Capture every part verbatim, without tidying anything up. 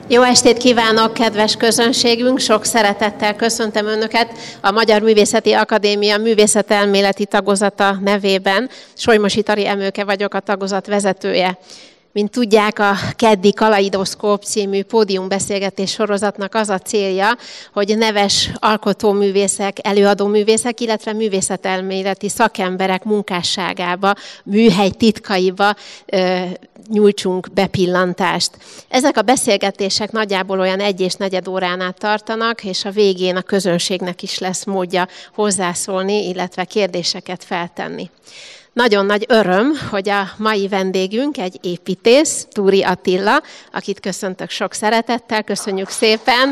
Jó estét kívánok, kedves közönségünk! Sok szeretettel köszöntöm Önöket a Magyar Művészeti Akadémia művészetelméleti tagozata nevében. Solymosi Tari Emőke vagyok, a tagozat vezetője. Mint tudják, a keddi Kaleidoszkóp című pódiumbeszélgetés sorozatnak az a célja, hogy neves alkotóművészek, előadóművészek, illetve művészetelméleti szakemberek munkásságába, műhely titkaiba ö, nyújtsunk bepillantást. Ezek a beszélgetések nagyjából olyan egy és negyed órán át tartanak, és a végén a közönségnek is lesz módja hozzászólni, illetve kérdéseket feltenni. Nagyon nagy öröm, hogy a mai vendégünk egy építész, Túri Attila, akit köszöntök sok szeretettel, köszönjük szépen.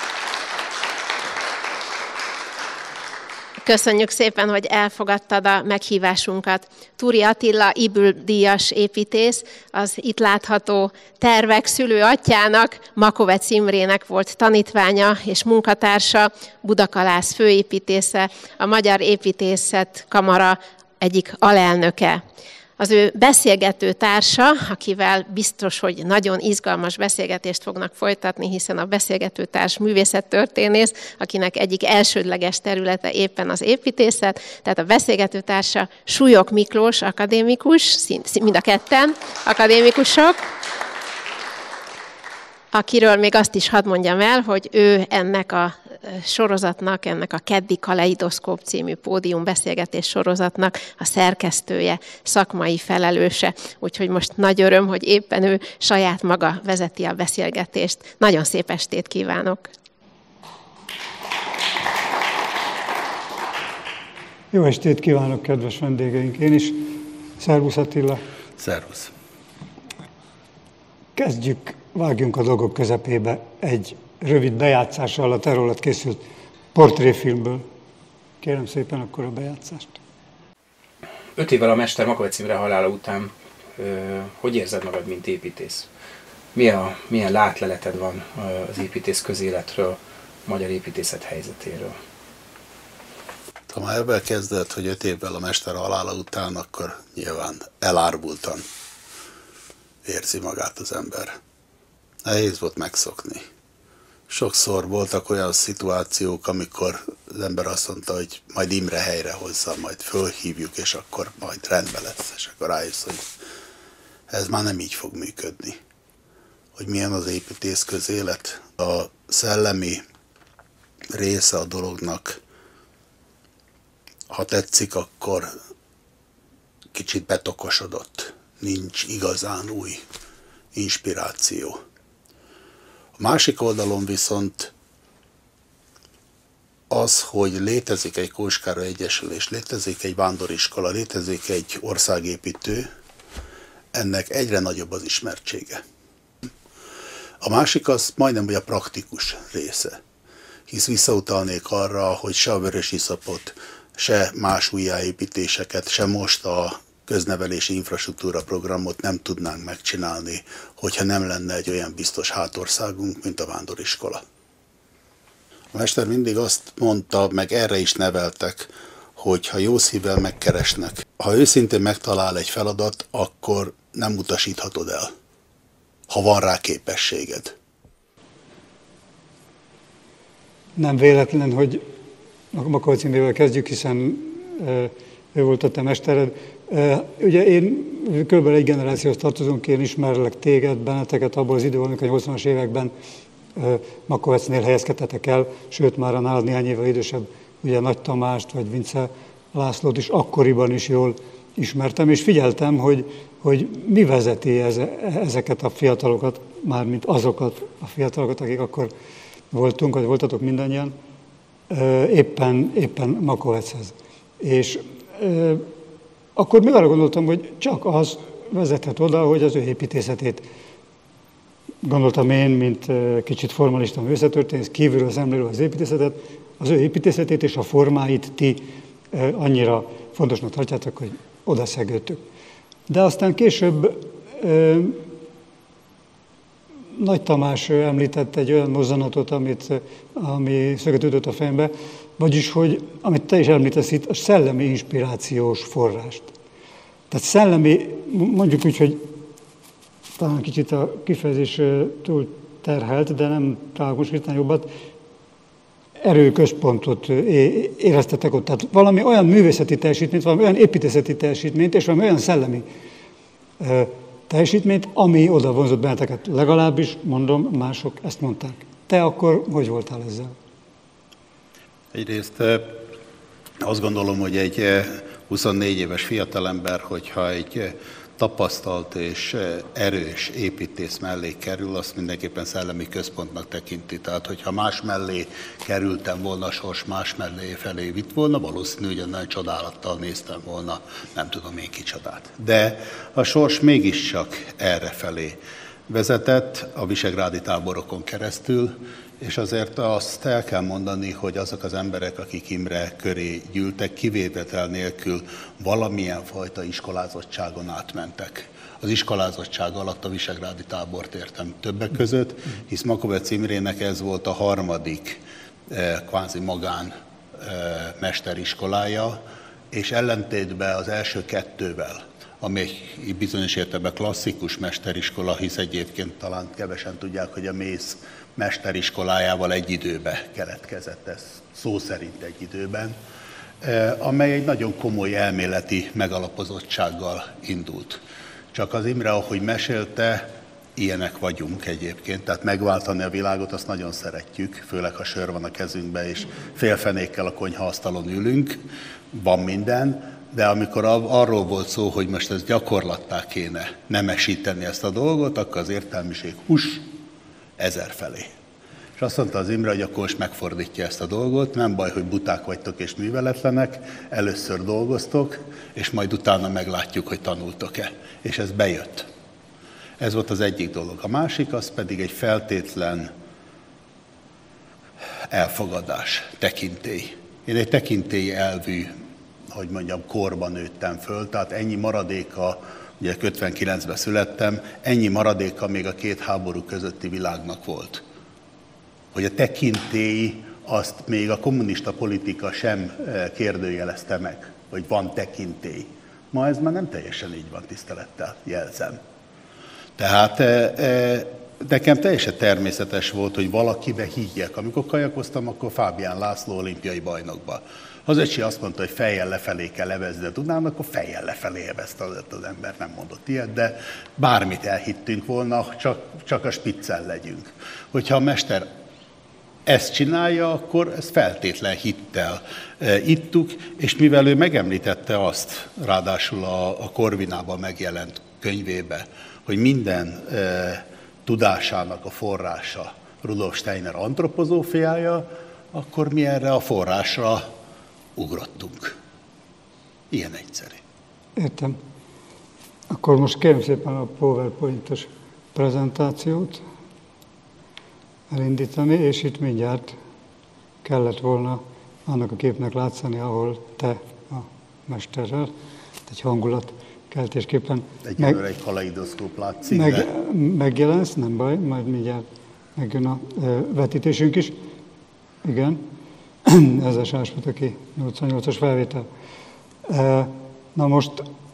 Köszönjük szépen, hogy elfogadtad a meghívásunkat. Túri Attila Ybl-díjas építész, az itt látható tervek szülő atyjának, Makovecz Imrének volt tanítványa és munkatársa, Budakalász főépítésze, a Magyar Építészet Kamara egyik alelnöke. Az ő beszélgető társa, akivel biztos, hogy nagyon izgalmas beszélgetést fognak folytatni, hiszen a beszélgető társ művészettörténész, akinek egyik elsődleges területe éppen az építészet, tehát a beszélgető társa Súlyog Miklós akadémikus, mind a ketten akadémikusok, akiről még azt is hadd mondjam el, hogy ő ennek a sorozatnak, ennek a keddi Kaleidoszkóp című pódiumbeszélgetés sorozatnak a szerkesztője, szakmai felelőse. Úgyhogy most nagy öröm, hogy éppen ő saját maga vezeti a beszélgetést. Nagyon szép estét kívánok! Jó estét kívánok, kedves vendégeink! Én is. Szervusz Attila! Szervusz! Kezdjük, vágjunk a dolgok közepébe egy rövid bejátszással a te rólad készült portréfilmből. Kérem szépen akkor a bejátszást. Öt évvel a mester Makovecz Imre halála után ö, hogy érzed magad, mint építész? Milyen, milyen látleleted van az építész közéletről, a magyar építészet helyzetéről? Ha már ebben kezdett, hogy öt évvel a mester halála után, akkor nyilván elárvultan érzi magát az ember. Nehéz volt megszokni. Sokszor voltak olyan szituációk, amikor az ember azt mondta, hogy majd Imre helyre hozza, majd fölhívjuk, és akkor majd rendben lesz, és akkor rájössz, hogy ez már nem így fog működni. Hogy milyen az építész közélet, a szellemi része a dolognak, ha tetszik, akkor kicsit betokosodott, nincs igazán új inspiráció. A másik oldalon viszont az, hogy létezik egy Kóskároly Egyesülés, létezik egy vándoriskola, létezik egy országépítő, ennek egyre nagyobb az ismertsége. A másik az majdnem, hogy a praktikus része, hisz visszautalnék arra, hogy se a vörösiszapot, se más újjáépítéseket, se most a köznevelési infrastruktúra programot nem tudnánk megcsinálni, hogyha nem lenne egy olyan biztos hátországunk, mint a vándoriskola. A mester mindig azt mondta, meg erre is neveltek, hogy ha jó szívvel megkeresnek, ha őszintén megtalál egy feladat, akkor nem utasíthatod el, ha van rá képességed. Nem véletlen, hogy Makovecz Imrével kezdjük, hiszen ő volt a te mestered. Ugye én kb. Egy generációhoz tartozunk, én ismerlek téged, benneteket abból az időból, amikor a nyolcvanas években Makovecnél helyezkedtetek el, sőt már a nálad néhány évvel idősebb, ugye Nagy Tamást vagy Vince Lászlót is akkoriban is jól ismertem, és figyeltem, hogy, hogy mi vezeti ezeket a fiatalokat, mármint azokat a fiatalokat, akik akkor voltunk, vagy voltatok mindannyian, éppen, éppen Makovechez. És akkor még arra gondoltam, hogy csak az vezethet oda, hogy az ő építészetét, gondoltam én, mint kicsit formalista művészettörténész, kívülről szemlélő az építészetet, az ő építészetét és a formáit ti annyira fontosnak tartjátok, hogy oda szegődtök. De aztán később Nagy Tamás említett egy olyan mozzanatot, amit, ami szöget ütött a fejembe, vagyis, hogy amit te is említesz itt, a szellemi inspirációs forrást. Tehát szellemi, mondjuk úgy, hogy talán kicsit a kifejezés túl terhelt, de nem találok most hirtelen jobbat, erőközpontot éreztetek ott. Tehát valami olyan művészeti teljesítményt, valami olyan építészeti teljesítményt, és valami olyan szellemi teljesítményt, ami oda vonzott benneteket. Legalábbis, mondom, mások ezt mondták. Te akkor hogy voltál ezzel? Egyrészt azt gondolom, hogy egy huszonnégy éves fiatalember, hogyha egy tapasztalt és erős építész mellé kerül, azt mindenképpen szellemi központnak tekinti. Tehát, hogyha más mellé kerültem volna, a sors más mellé felé vitt volna, valószínű, hogy olyan csodálattal néztem volna, nem tudom én kicsodát. De a sors mégiscsak erre felé vezetett, a visegrádi táborokon keresztül, és azért azt el kell mondani, hogy azok az emberek, akik Imre köré gyűltek, kivétel nélkül valamilyen fajta iskolázottságon átmentek. Az iskolázottság alatt a visegrádi tábort értem többek között, hisz Makovecz Imrének ez volt a harmadik eh, kvázi magán eh, mesteriskolája, és ellentétben az első kettővel, ami egy bizonyos értelemben klasszikus mesteriskola, hisz egyébként talán kevesen tudják, hogy a Mész mesteriskolájával egy időben keletkezett, ez szó szerint egy időben, amely egy nagyon komoly elméleti megalapozottsággal indult. Csak az Imre, ahogy mesélte, ilyenek vagyunk egyébként, tehát megváltani a világot, azt nagyon szeretjük, főleg ha sör van a kezünkben, és félfenékkel a konyhaasztalon ülünk, van minden, de amikor arról volt szó, hogy most ezt gyakorlattá kéne nemesíteni ezt a dolgot, akkor az értelmiség hús ezer felé. És azt mondta az Imre, hogy akkor most megfordítja ezt a dolgot, nem baj, hogy buták vagytok és műveletlenek, először dolgoztok, és majd utána meglátjuk, hogy tanultok-e. És ez bejött. Ez volt az egyik dolog. A másik, az pedig egy feltétlen elfogadás, tekintély. Én egy tekintélyi elvű, hogy mondjam, korban nőttem föl, tehát ennyi maradéka, ugye ötvenkilencben születtem, ennyi maradéka még a két háború közötti világnak volt. Hogy a tekintély, azt még a kommunista politika sem kérdőjelezte meg, hogy van tekintély. Ma ez már nem teljesen így van, tisztelettel jelzem. Tehát nekem teljesen természetes volt, hogy valakibe higgyek. Amikor kajakoztam, akkor Fábián László olimpiai bajnokba. Az öcsi azt mondta, hogy fejjel lefelé kell evezni a Dunán, akkor fejjel lefelé evezte az ember, nem mondott ilyet, de bármit elhittünk volna, csak, csak a spiccel legyünk. Hogyha a mester ezt csinálja, akkor ezt feltétlen hittel e, ittuk, és mivel ő megemlítette azt, ráadásul a, a Corvinában megjelent könyvébe, hogy minden e, tudásának a forrása Rudolf Steiner antropozófiája, akkor mi erre a forrásra ugrottunk. Ilyen egyszerű. Értem. Akkor most kérem szépen a PowerPoint-os prezentációt elindítani, és itt mindjárt kellett volna annak a képnek látszani, ahol te a mesterrel, egy hangulatkeltésképpen Egyelőre meg, egy kaleidoszkóp látszik, meg, de... megjelensz, nem baj, majd mindjárt megjön a e, vetítésünk is. Igen, ez a Sáspataki nyolcvannyolcas felvétel. E, na most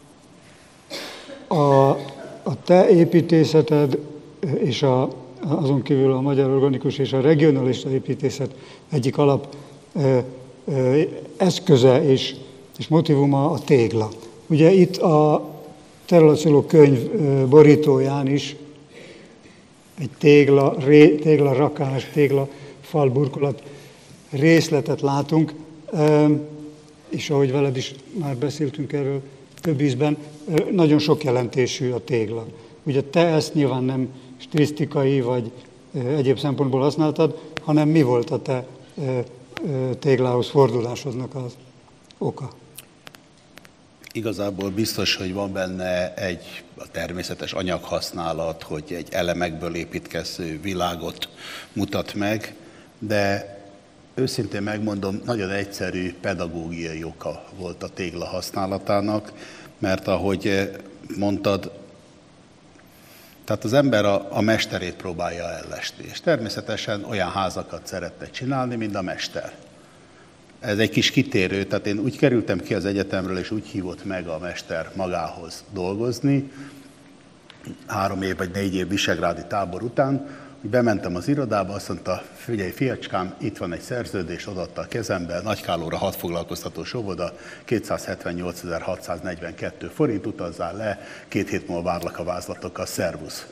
a, a te építészeted és a azon kívül a magyar organikus és a regionalista építészet egyik alap ö, ö, eszköze és, és motivuma a tégla. Ugye itt a területszóló könyv ö, borítóján is egy tégla, ré, tégla rakás, tégla falburkolat részletet látunk, ö, és ahogy veled is már beszéltünk erről több ízben, ö, nagyon sok jelentésű a tégla. Ugye te ezt nyilván nem stilisztikai vagy egyéb szempontból használtad, hanem mi volt a te téglához fordulásodnak az oka? Igazából biztos, hogy van benne egy természetes anyaghasználat, hogy egy elemekből építkező világot mutat meg, de őszintén megmondom, nagyon egyszerű pedagógiai oka volt a tégla használatának, mert ahogy mondtad, tehát az ember a, a mesterét próbálja ellesni, és természetesen olyan házakat szeretne csinálni, mint a mester. Ez egy kis kitérő, tehát én úgy kerültem ki az egyetemről, és úgy hívott meg a mester magához dolgozni, három év vagy négy év visegrádi tábor után, Bementem az irodába, azt mondta, figyelj fiacskám, itt van egy szerződés, odaadta a kezembe, Nagykálóra hat foglalkoztatós óvoda, kétszázhetvennyolcezer-hatszáznegyvenkettő forint, utazzál le, két hét múlva várlak a vázlatokkal, szervusz.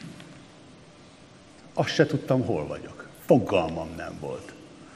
Azt se tudtam, hol vagyok. Fogalmam nem volt.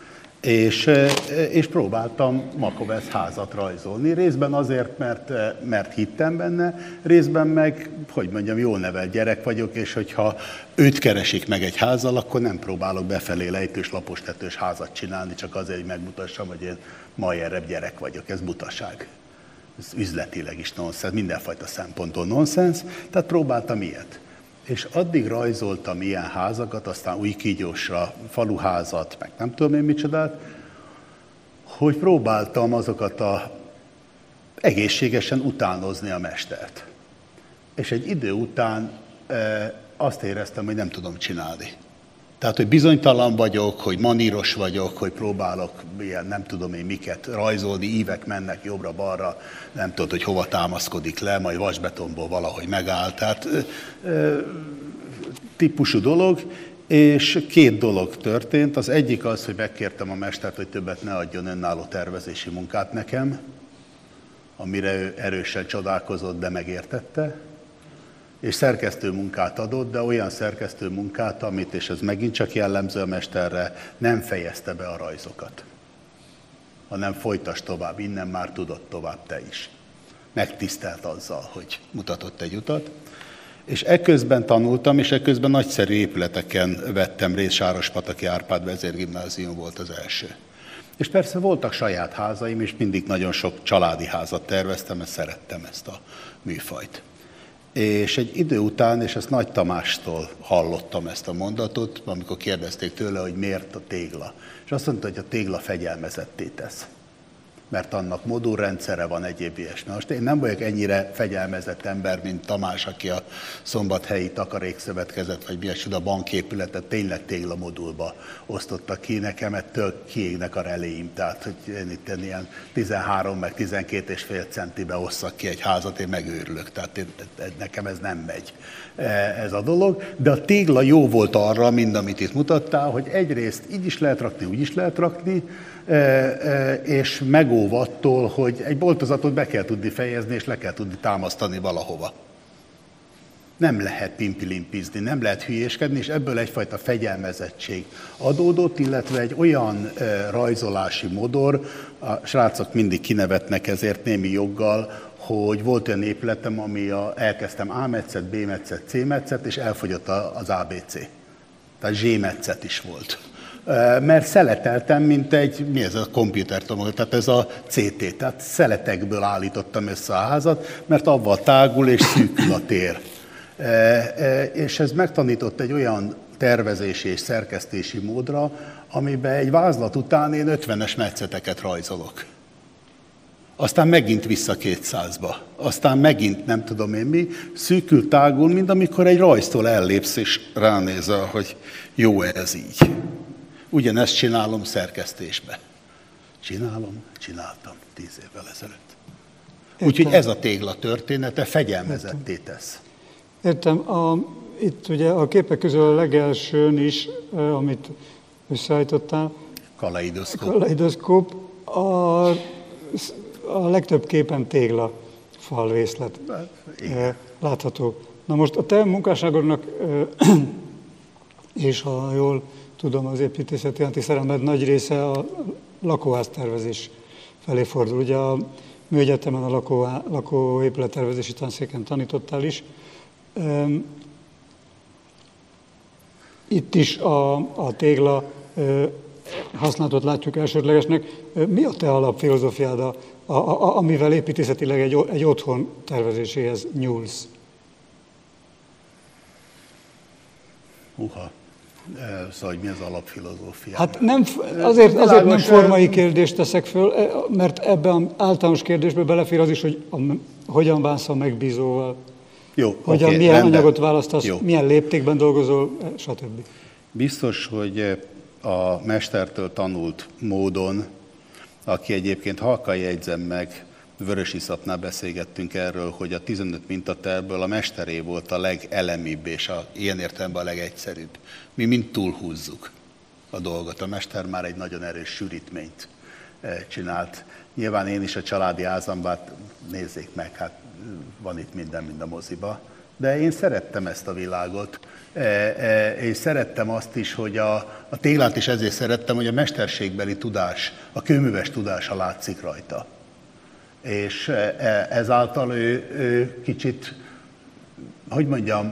És, és próbáltam Makovec házat rajzolni, részben azért, mert, mert hittem benne, részben meg, hogy mondjam, jó nevelt gyerek vagyok, és hogyha őt keresik meg egy házzal, akkor nem próbálok befelé lejtős, lapos tetős házat csinálni, csak azért, hogy megmutassam, hogy én majerebb gyerek vagyok. Ez butaság. Ez üzletileg is nonsens, mindenfajta szempontból nonsens, tehát próbáltam ilyet. És addig rajzoltam ilyen házakat, aztán Újkígyósra faluházat, meg nem tudom én micsodát, hogy próbáltam azokat a egészségesen utánozni a mestert. És egy idő után e, azt éreztem, hogy nem tudom csinálni. Tehát, hogy bizonytalan vagyok, hogy maníros vagyok, hogy próbálok ilyen nem tudom én miket rajzolni, ívek mennek jobbra-balra, nem tudod, hogy hova támaszkodik le, majd vasbetonból valahogy megáll. Tehát e, e, típusú dolog, és két dolog történt. Az egyik az, hogy megkértem a mestert, hogy többet ne adjon önálló tervezési munkát nekem, amire ő erősen csodálkozott, de megértette. És szerkesztő munkát adott, de olyan szerkesztő munkát, amit, és ez megint csak jellemző a mesterre, nem fejezte be a rajzokat, hanem folytasd tovább, innen már tudod tovább te is. Megtisztelt azzal, hogy mutatott egy utat. És ekközben tanultam, és ekközben nagyszerű épületeken vettem részt, Sárospataki Árpád vezérgimnázium volt az első. És persze voltak saját házaim, és mindig nagyon sok családi házat terveztem, mert szerettem ezt a műfajt. És egy idő után, és ezt Nagy Tamástól hallottam ezt a mondatot, amikor kérdezték tőle, hogy miért a tégla. És azt mondta, hogy a tégla fegyelmezetté tesz, mert annak modulrendszere van, egyéb ilyesmi. Most én nem vagyok ennyire fegyelmezett ember, mint Tamás, aki a Szombathelyi Takarékszövetkezet, vagy mi a banképületet tényleg téglamodulba osztotta ki. Nekem ettől kiégnek a reléim, tehát hogy én itt ilyen tizenhárom meg tizenkét és fél centibe osszak ki egy házat, én megőrülök, tehát én, nekem ez nem megy ez a dolog. De a tégla jó volt arra, mind amit itt mutattál, hogy egyrészt így is lehet rakni, úgy is lehet rakni, és megóv attól, hogy egy boltozatot be kell tudni fejezni, és le kell tudni támasztani valahova. Nem lehet pimpilimpizni, nem lehet hülyéskedni, és ebből egyfajta fegyelmezettség adódott, illetve egy olyan rajzolási modor, a srácok mindig kinevetnek ezért némi joggal, hogy volt olyan épületem, ami a, elkezdtem A metszet, B metszet, C metszet, és elfogyott az á bé cé. Tehát Z metszet is volt. Mert szeleteltem, mint egy, mi ez a komputertomograf, tehát ez a cé té, tehát szeletekből állítottam össze a házat, mert avval tágul és szűkül a tér. És ez megtanított egy olyan tervezési és szerkesztési módra, amiben egy vázlat után én ötvenes metszeteket rajzolok. Aztán megint vissza kétszázba, aztán megint nem tudom én mi, szűkül, tágul, mint amikor egy rajztól ellépsz és ránézel, hogy jó ez így. Ugyanezt csinálom szerkesztésbe. Csinálom, csináltam tíz évvel ezelőtt. Úgyhogy ez a tégla története fegyelmezetté tesz. Értem. A, itt ugye a képek közül a legelsőn is, amit összeállítottál, kaleidoszkóp. Kaleidoszkóp, a, a legtöbb képen tégla falrészlet látható. Na most a te munkásságodnak, és ha jól tudom, az építészeti iránti szerelmed nagy része a lakóháztervezés felé fordul. Ugye a Műegyetemen a lakó, lakóépülettervezési tanszéken tanítottál is. Itt is a, a tégla használatot látjuk elsődlegesnek. Mi a te alapfilozófiád, a, a, a, amivel építészetileg egy, egy otthon tervezéséhez nyúlsz? Uha. Szóval, hogy mi az alapfilozófia? Hát nem, azért, azért nem formai kérdést teszek föl, mert ebben az általános kérdésbe belefér az is, hogy a, hogyan bánsz a megbízóval, Jó, hogyan, okay, milyen rendben. anyagot választasz, Jó. milyen léptékben dolgozol, stb. Biztos, hogy a mestertől tanult módon, aki egyébként halkan jegyzem meg, vörösiszapnál beszélgettünk erről, hogy a tizenöt mintatervből a mesteré volt a legelemibb és a, ilyen értelemben a legegyszerűbb. Mi mind túlhúzzuk a dolgot. A mester már egy nagyon erős sűrítményt csinált. Nyilván én is a családi házamban, nézzék meg, hát van itt minden, mind a moziba. De én szerettem ezt a világot, és szerettem azt is, hogy a, a téglát is ezért szerettem, hogy a mesterségbeli tudás, a kőműves tudása látszik rajta. És ezáltal ő, ő kicsit, hogy mondjam,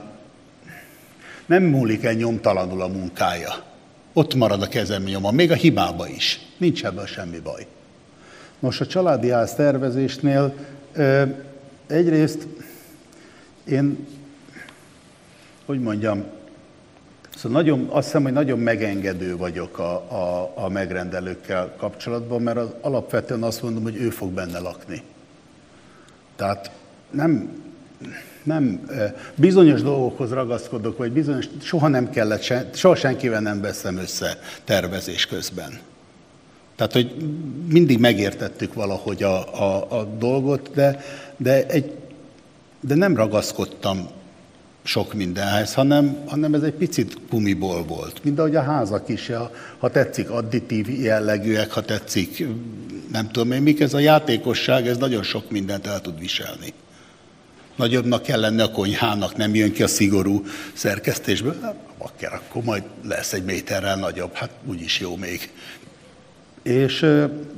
nem múlik el nyomtalanul a munkája. Ott marad a kezem nyoma, még a hibába is. Nincs ebben semmi baj. Nos, a családi ház tervezésnél egyrészt én, hogy mondjam, szóval nagyon, azt hiszem, hogy nagyon megengedő vagyok a, a, a megrendelőkkel kapcsolatban, mert az, alapvetően azt mondom, hogy ő fog benne lakni. Tehát nem, nem bizonyos dolgokhoz ragaszkodok, vagy bizonyos, soha nem kellett, sen, soha senkivel nem veszem össze tervezés közben. Tehát, hogy mindig megértettük valahogy a, a, a dolgot, de, de, egy, de nem ragaszkodtam sok mindenhez, hanem, hanem ez egy picit gumiból volt. Mind ahogy a házak is, ha tetszik additív jellegűek, ha tetszik, nem tudom én mik, ez a játékosság, ez nagyon sok mindent el tud viselni. Nagyobbnak kell lenni a konyhának, nem jön ki a szigorú szerkesztésből, hát, akkor, akkor majd lesz egy méterrel nagyobb, hát úgyis jó még. És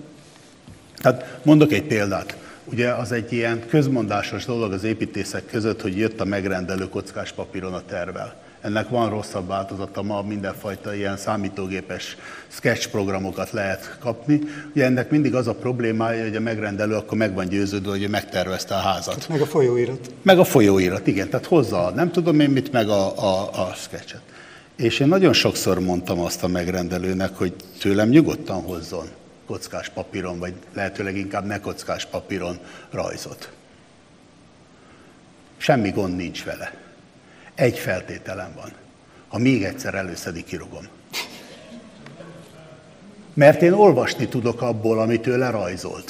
hát mondok egy példát. Ugye az egy ilyen közmondásos dolog az építészek között, hogy jött a megrendelő kockás papíron a tervvel. Ennek van rosszabb változata, ma mindenfajta ilyen számítógépes sketch programokat lehet kapni. Ugye ennek mindig az a problémája, hogy a megrendelő akkor meg van győződve, hogy megtervezte a házat. Meg a folyóirat. Meg a folyóirat, igen. Tehát hozza, nem tudom én mit, meg a, a, a sketchet. És én nagyon sokszor mondtam azt a megrendelőnek, hogy tőlem nyugodtan hozzon kockás papíron, vagy lehetőleg inkább ne kockás papíron rajzot. Semmi gond nincs vele. Egy feltételem van. Ha még egyszer előszedik, kirugom. Mert én olvasni tudok abból, amit ő lerajzolt.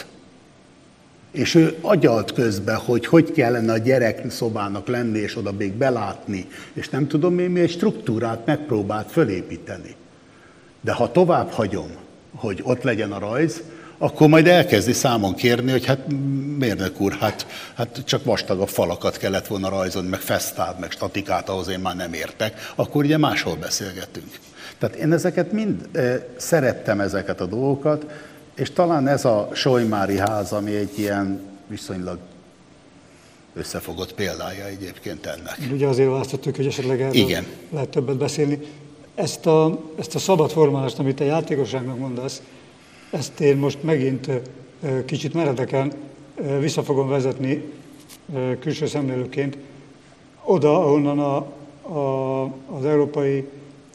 És ő agyalt közben, hogy hogy kellene a gyerek szobának lenni, és oda még belátni, és nem tudom én, mi egy struktúrát megpróbált fölépíteni. De ha tovább hagyom, hogy ott legyen a rajz, akkor majd elkezdi számon kérni, hogy hát mérnök úr, hát, hát csak vastagabb falakat kellett volna rajzolni, meg fesztát, meg statikát, ahhoz én már nem értek, akkor ugye máshol beszélgetünk. Tehát én ezeket mind e, szerettem ezeket a dolgokat, és talán ez a Solymári ház, ami egy ilyen viszonylag összefogott példája egyébként ennek. Ugye azért választottuk, hogy esetleg erről Igen. lehet többet beszélni. Ezt a, ezt a szabad formálást, amit a játékosságnak mondasz, ezt én most megint kicsit meredeken vissza fogom vezetni külső szemlélőként oda, ahonnan a, a, az európai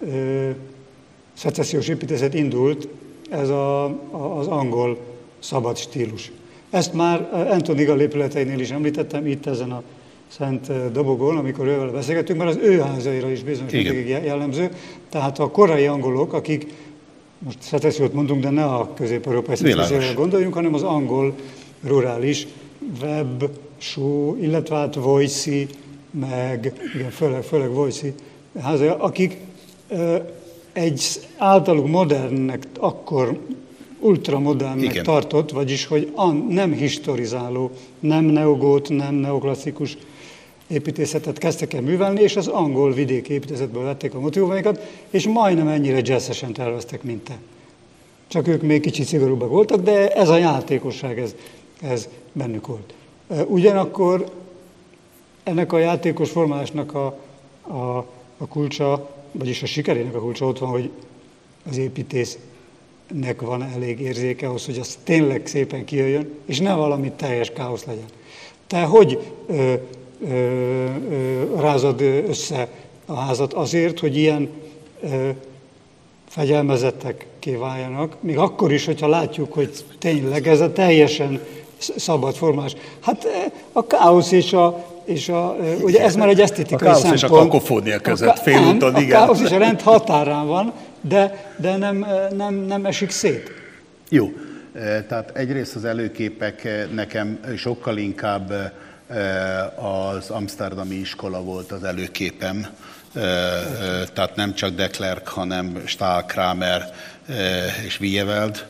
szecessziós építészet indult, ez a, a, az angol szabad stílus. Ezt már Anthony Gall épületeinél is említettem, itt ezen a Szent Dobogón, amikor ővel beszélgettünk, mert az ő házaira is bizonyos mértékig jellemző. Tehát a korai angolok, akik, most szecessziót mondunk, de ne a közép-európai szecesszióra gondoljunk, hanem az angol rurális, Webb, Shaw, illetve hát Voysey, meg igen, főleg, főleg Voysey házai, akik ö, egy általuk modernnek, akkor ultramodernnek igen. tartott, vagyis hogy an, nem historizáló, nem neogót, nem neoklasszikus építészetet kezdtek el művelni, és az angol vidéki építészetből vették a motivumaikat, és majdnem ennyire jazzesen terveztek, mint te. Csak ők még kicsit szigorúbbak voltak, de ez a játékosság, ez, ez bennük volt. Ugyanakkor ennek a játékos formálásnak a, a, a kulcsa, vagyis a sikerének a kulcsa ott van, hogy az építésznek van elég érzéke ahhoz, hogy az tényleg szépen kijöjjön, és ne valami teljes káosz legyen. Te hogy ö, ö, ö, rázad össze a házat azért, hogy ilyen ö, fegyelmezettek kiváljanak, még akkor is, hogyha látjuk, hogy tényleg ez a teljesen szabad formás. Hát a káosz és a, és a ugye ez már egy esztétikai a szempont. A káosz és a kakofónia között félúton, igen. A káosz és a rend határán van, de, de nem, nem, nem esik szét. Jó. Tehát egyrészt az előképek nekem sokkal inkább az amszterdami iskola volt az előképem, tehát nem csak de Klerk, hanem Stahl, Kramer és Wieweld.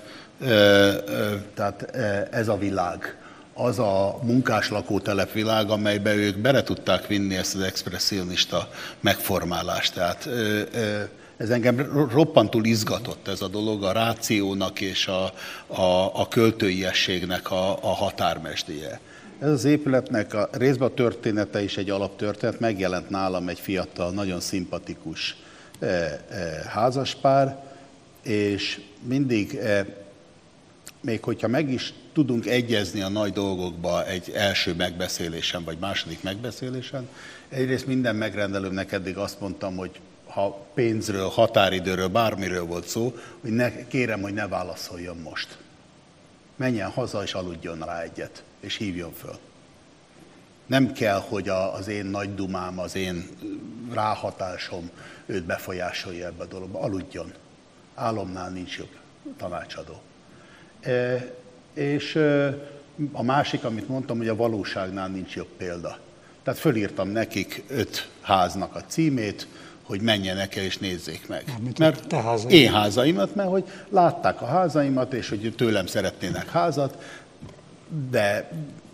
Tehát ez a világ, az a munkás lakótelep világ, amelybe ők bele tudták vinni ezt az expresszionista megformálást. Tehát ez engem roppantul izgatott ez a dolog, a rációnak és a, a, a költőiességnek a, a határmesdje. Ez az épületnek a részben a története is egy alaptörténet, megjelent nálam egy fiatal, nagyon szimpatikus e, e, házaspár, és mindig, e, még hogyha meg is tudunk egyezni a nagy dolgokba egy első megbeszélésen, vagy második megbeszélésen, egyrészt minden megrendelőmnek eddig azt mondtam, hogy ha pénzről, határidőről, bármiről volt szó, hogy ne, kérem, hogy ne válaszoljon most. Menjen haza és aludjon rá egyet, és hívjon föl. Nem kell, hogy az én nagy dumám, az én ráhatásom őt befolyásolja ebbe a dologba. Aludjon. Álomnál nincs jobb tanácsadó. E, és a másik, amit mondtam, hogy a valóságnál nincs jobb példa. Tehát fölírtam nekik öt háznak a címét, hogy menjenek el és nézzék meg. Mint mert te házaim. Én házaimat, mert hogy látták a házaimat, és hogy tőlem szeretnének házat, de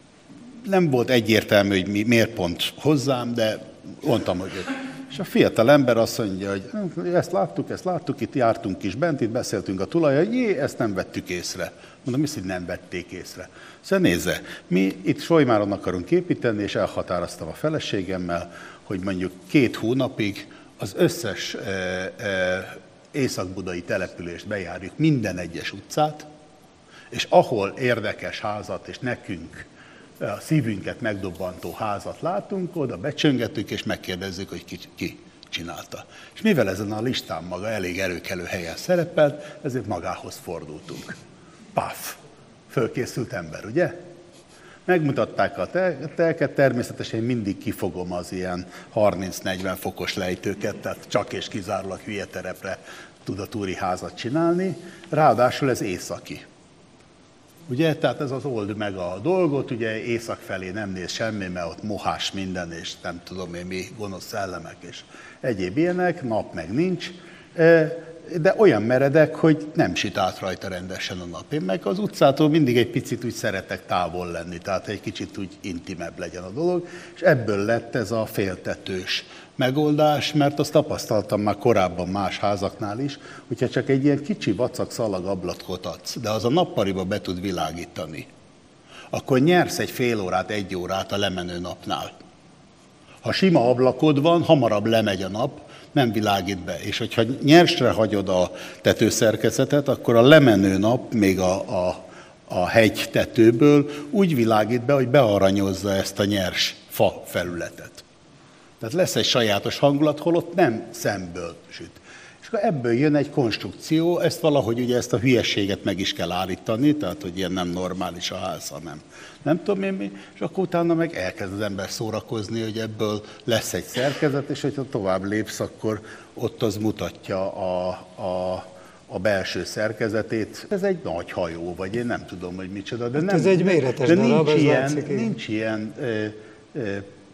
nem volt egyértelmű, hogy mi, miért pont hozzám, de mondtam, hogy... És a fiatal ember azt mondja, hogy ezt láttuk, ezt láttuk, itt jártunk is bent, itt beszéltünk a tulajjal, hogy jé, ezt nem vettük észre. Mondom, mi, hogy nem vették észre. Szóval nézze, mi itt Solymáron akarunk építeni, és elhatároztam a feleségemmel, hogy mondjuk két hónapig az összes e, e, észak-budai települést bejárjuk, minden egyes utcát, és ahol érdekes házat, és nekünk a szívünket megdobbantó házat látunk, oda becsöngetünk, és megkérdezzük, hogy ki, ki csinálta. És mivel ezen a listán maga elég előkelő helyen szerepelt, ezért magához fordultunk. Paf! Fölkészült ember, ugye? Megmutatták a telket, természetesen én mindig kifogom az ilyen harminc-negyven fokos lejtőket, tehát csak és kizárólag hülye terepre tud a túri házat csinálni, ráadásul ez északi. Ugye, tehát ez az old meg a dolgot, ugye észak felé nem néz semmi, mert ott mohás minden, és nem tudom én mi, gonosz szellemek és egyéb ilyenek, nap meg nincs, de olyan meredek, hogy nem süt át rajta rendesen a nap. Én meg az utcától mindig egy picit úgy szeretek távol lenni, tehát egy kicsit úgy intimebb legyen a dolog, és ebből lett ez a féltetős megoldás, mert azt tapasztaltam már korábban más házaknál is, hogyha csak egy ilyen kicsi vacak szalag ablakot adsz, de az a nappaliba be tud világítani, akkor nyersz egy fél órát, egy órát a lemenő napnál. Ha sima ablakod van, hamarabb lemegy a nap, nem világít be. És hogyha nyersre hagyod a tetőszerkezetet, akkor a lemenő nap még a, a, a hegy tetőből úgy világít be, hogy bearanyozza ezt a nyers fa felületet. Tehát lesz egy sajátos hangulat, holott nem szemből süt. És akkor ebből jön egy konstrukció, ezt valahogy ugye ezt a hülyességet meg is kell állítani, tehát hogy ilyen nem normális a ház, hanem nem tudom én mi, és akkor utána meg elkezd az ember szórakozni, hogy ebből lesz egy szerkezet, és hogyha tovább lépsz, akkor ott az mutatja a, a, a belső szerkezetét. Ez egy nagy hajó, vagy én nem tudom, hogy micsoda, de, nem, ez egy méretes de darab, nincs, ez ilyen, látszik, nincs ilyen ö, ö,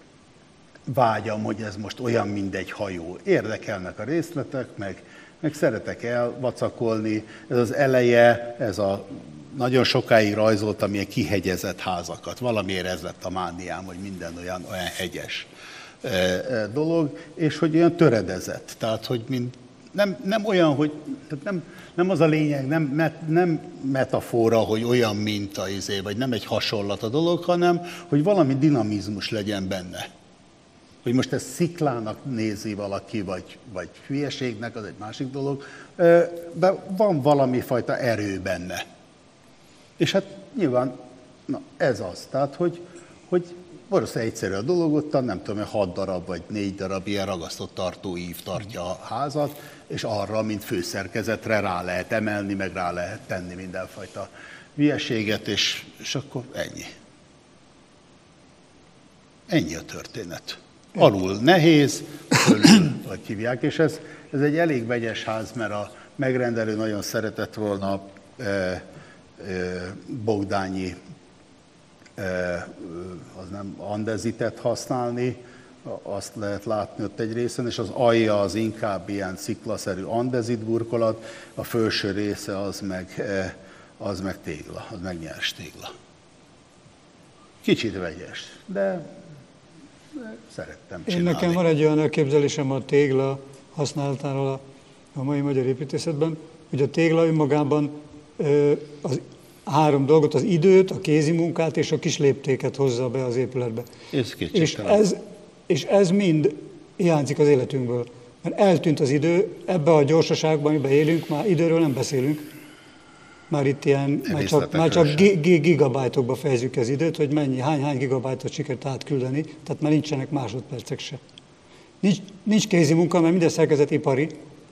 vágyam, hogy ez most olyan, mint egy hajó. Érdekelnek a részletek, meg, meg szeretek elvacakolni. Ez az eleje, ez a nagyon sokáig rajzoltam ilyen kihegyezett házakat. Valamiért ez lett a mániám, hogy minden olyan, olyan hegyes e, e, dolog, és hogy olyan töredezett. Tehát, hogy mind, nem, nem olyan, hogy tehát nem, nem az a lényeg, nem, met, nem metafora, hogy olyan, mint a izé, vagy nem egy hasonlat a dolog, hanem, hogy valami dinamizmus legyen benne. Hogy most ezt sziklának nézi valaki, vagy, vagy hülyeségnek, az egy másik dolog, de van valami fajta erő benne. És hát nyilván, na ez az, tehát, hogy, hogy valószínűleg egyszerű a dolog, ott nem tudom, hat darab vagy négy darab ilyen ragasztott tartóív tartja a házat, és arra, mint főszerkezetre rá lehet emelni, meg rá lehet tenni mindenfajta hülyeséget, és, és akkor ennyi. Ennyi a történet. Alul nehéz, fölül, vagy hívják, és ez, ez egy elég vegyes ház, mert a megrendelő nagyon szeretett volna e, e, bogdányi, az nem andezitet használni, azt lehet látni ott egy részen, és az alja az inkább ilyen sziklaszerű andezit burkolat, a felső része az meg, az meg tégla, az meg nyers tégla. Kicsit vegyes, de szerettem csinálni. Én nekem van egy olyan elképzelésem a tégla használatáról a, a mai magyar építészetben, hogy a tégla önmagában az három dolgot, az időt, a kézi munkát és a kis léptéket hozza be az épületbe. Ez és, ez, és ez mind hiányzik az életünkből. Mert eltűnt az idő, ebbe a gyorsaságban, amiben élünk, már időről nem beszélünk. Már itt ilyen, már csak, már csak gigabájtokba fejezzük az időt, hogy mennyi, hány-hány gigabájtot sikerült átküldeni, tehát már nincsenek másodpercek se. Nincs, nincs kézi munka, mert minden szerkezet ipari.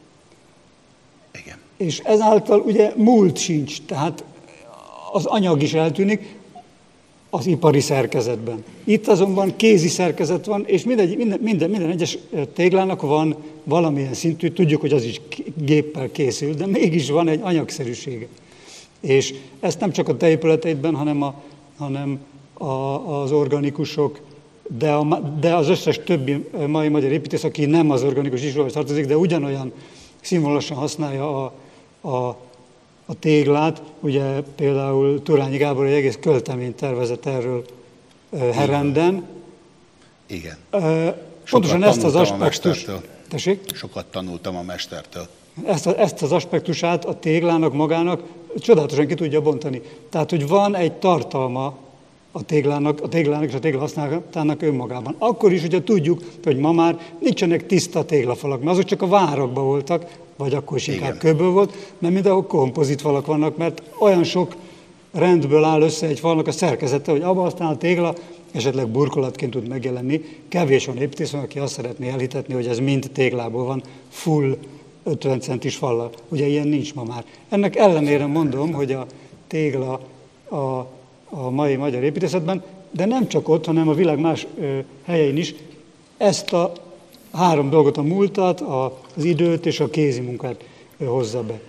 Igen. És ezáltal ugye múlt sincs, tehát az anyag is eltűnik az ipari szerkezetben. Itt azonban kézi szerkezet van, és mindegy, minden, minden, minden egyes téglának van valamilyen szintű, tudjuk, hogy az is géppel készül, de mégis van egy anyagszerűsége. És ezt nem csak a te épületeidben, hanem, a, hanem a, az organikusok, de, a, de az összes többi mai magyar építész, aki nem az organikus iskolához tartozik, de ugyanolyan színvonalasan használja a, a, a téglát. Ugye például Turányi Gábor egy egész költeményt tervezett erről Herrenden. Igen. Pontosan ezt az aspektus... Tessék? Sokat tanultam a mestertől. Ezt, a, ezt az aspektusát a téglának magának csodálatosan ki tudja bontani. Tehát, hogy van egy tartalma a téglának, a téglának és a tégla használatának önmagában. Akkor is, hogyha tudjuk, hogy ma már nincsenek tiszta téglafalak, mert azok csak a várakban voltak, vagy akkor is inkább kőből volt, mert mindenhol kompozitfalak vannak, mert olyan sok rendből áll össze egy falnak a szerkezete, hogy abban aztán a tégla esetleg burkolatként tud megjelenni. Kevés van építész, aki azt szeretné elhitetni, hogy ez mind téglából van, full ötven centis fallal. Ugye ilyen nincs ma már. Ennek ellenére mondom, hogy a tégla a, a mai magyar építészetben, de nem csak ott, hanem a világ más ö, helyein is ezt a három dolgot, a múltat, a, az időt és a kézi munkát ö, hozza be.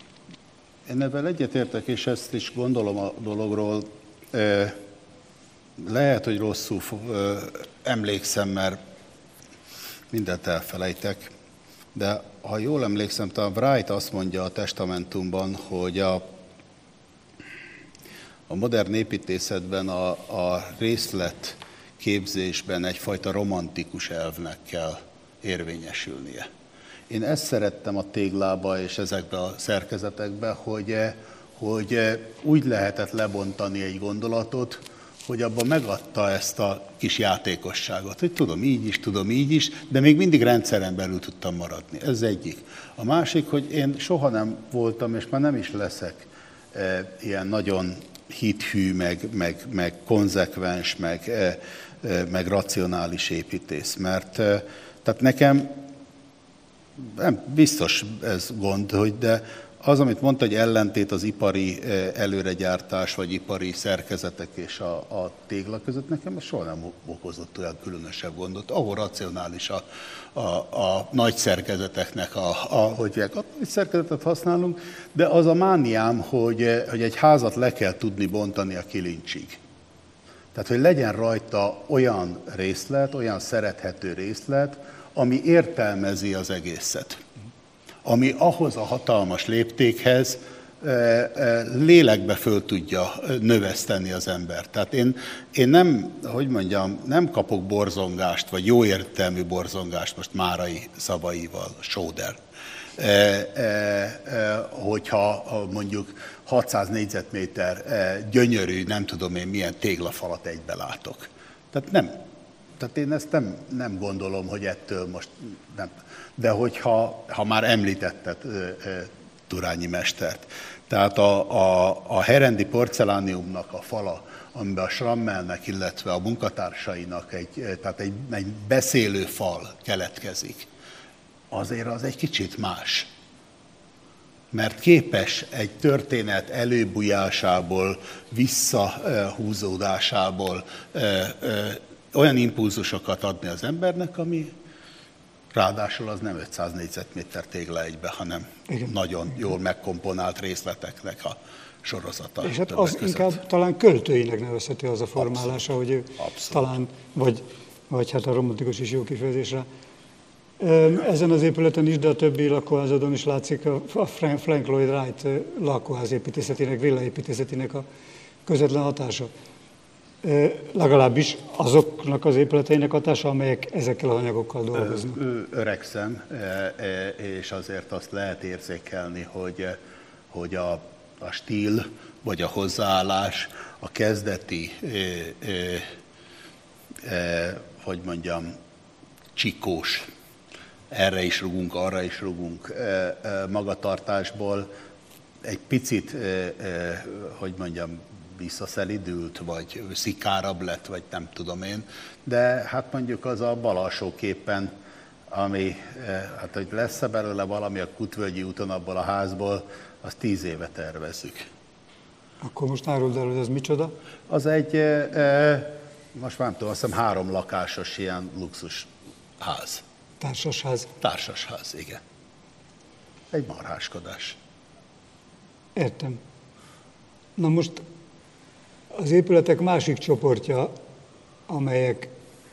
Én ebben egyetértek, és ezt is gondolom a dologról. Lehet, hogy rosszul emlékszem, mert mindent elfelejtek, de ha jól emlékszem, talán Wright azt mondja a testamentumban, hogy a, a modern építészetben a, a részletképzésben egyfajta romantikus elvnek kell érvényesülnie. Én ezt szerettem a téglába és ezekbe a szerkezetekbe, hogy, hogy úgy lehetett lebontani egy gondolatot, hogy abban megadta ezt a kis játékosságot, hogy tudom így is, tudom így is, de még mindig rendszeren belül tudtam maradni. Ez egyik. A másik, hogy én soha nem voltam, és már nem is leszek e, ilyen nagyon hithű, meg, meg, meg konzekvens, meg, e, e, meg racionális építész. Mert e, tehát nekem nem biztos ez gond, hogy de az, amit mondta, hogy ellentét az ipari előregyártás, vagy ipari szerkezetek és a, a tégla között, nekem soha nem okozott olyan különösebb gondot. Ahol racionális a, a, a nagy szerkezeteknek, a, a, hogy a nagy szerkezetet használunk, de az a mániám, hogy, hogy egy házat le kell tudni bontani a kilincsig. Tehát, hogy legyen rajta olyan részlet, olyan szerethető részlet, ami értelmezi az egészet. Ami ahhoz a hatalmas léptékhez lélekbe föl tudja növeszteni az ember. Tehát én, én nem, hogy mondjam, nem kapok borzongást, vagy jó értelmű borzongást most Márai szavaival, Schroeder, hogyha mondjuk hatszáz négyzetméter gyönyörű, nem tudom én milyen téglafalat egybe látok. Tehát nem. Tehát én ezt nem, nem gondolom, hogy ettől most nem. De hogyha ha már említetted e, e, Turányi mestert, tehát a, a, a herrendi porcelániumnak a fala, amiben a Schrammelnek, illetve a munkatársainak egy, tehát egy, egy beszélő fal keletkezik, azért az egy kicsit más. Mert képes egy történet előbújásából, visszahúzódásából e, e, olyan impulzusokat adni az embernek, ami ráadásul az nem ötszáz négyzetméter tégla egybe, hanem igen, nagyon jól megkomponált részleteknek a sorozata. És hát az között. Inkább talán költőinek nevezhető az a formálása, Abszolút. Hogy ő Abszolút. talán, vagy, vagy hát a romantikus is jó kifejezésre. Ezen az épületen is, de a többi lakóházadon is látszik a Frank Lloyd Wright lakóházépítészetének, villaépítészetének a közvetlen hatása. Legalábbis azoknak az épületeinek hatása, amelyek ezekkel az anyagokkal dolgoznak. Ö, öregszem, és azért azt lehet érzékelni, hogy, hogy a, a stíl, vagy a hozzáállás, a kezdeti, hogy mondjam, csikós, erre is rugunk, arra is rugunk magatartásból egy picit, hogy mondjam, visszaszelidült, vagy szikárabb lett, vagy nem tudom én, de hát mondjuk az a bal alsó képen, ami, hát hogy lesz-e belőle valami a Kutvölgyi úton abból a házból, azt tíz éve tervezzük. Akkor most áruld el, hogy ez micsoda? Az egy, most már nem tudom, azt hiszem három lakásos ilyen luxus ház. Társasház? Társasház, igen. Egy marháskodás. Értem. Na most az épületek másik csoportja, amelyek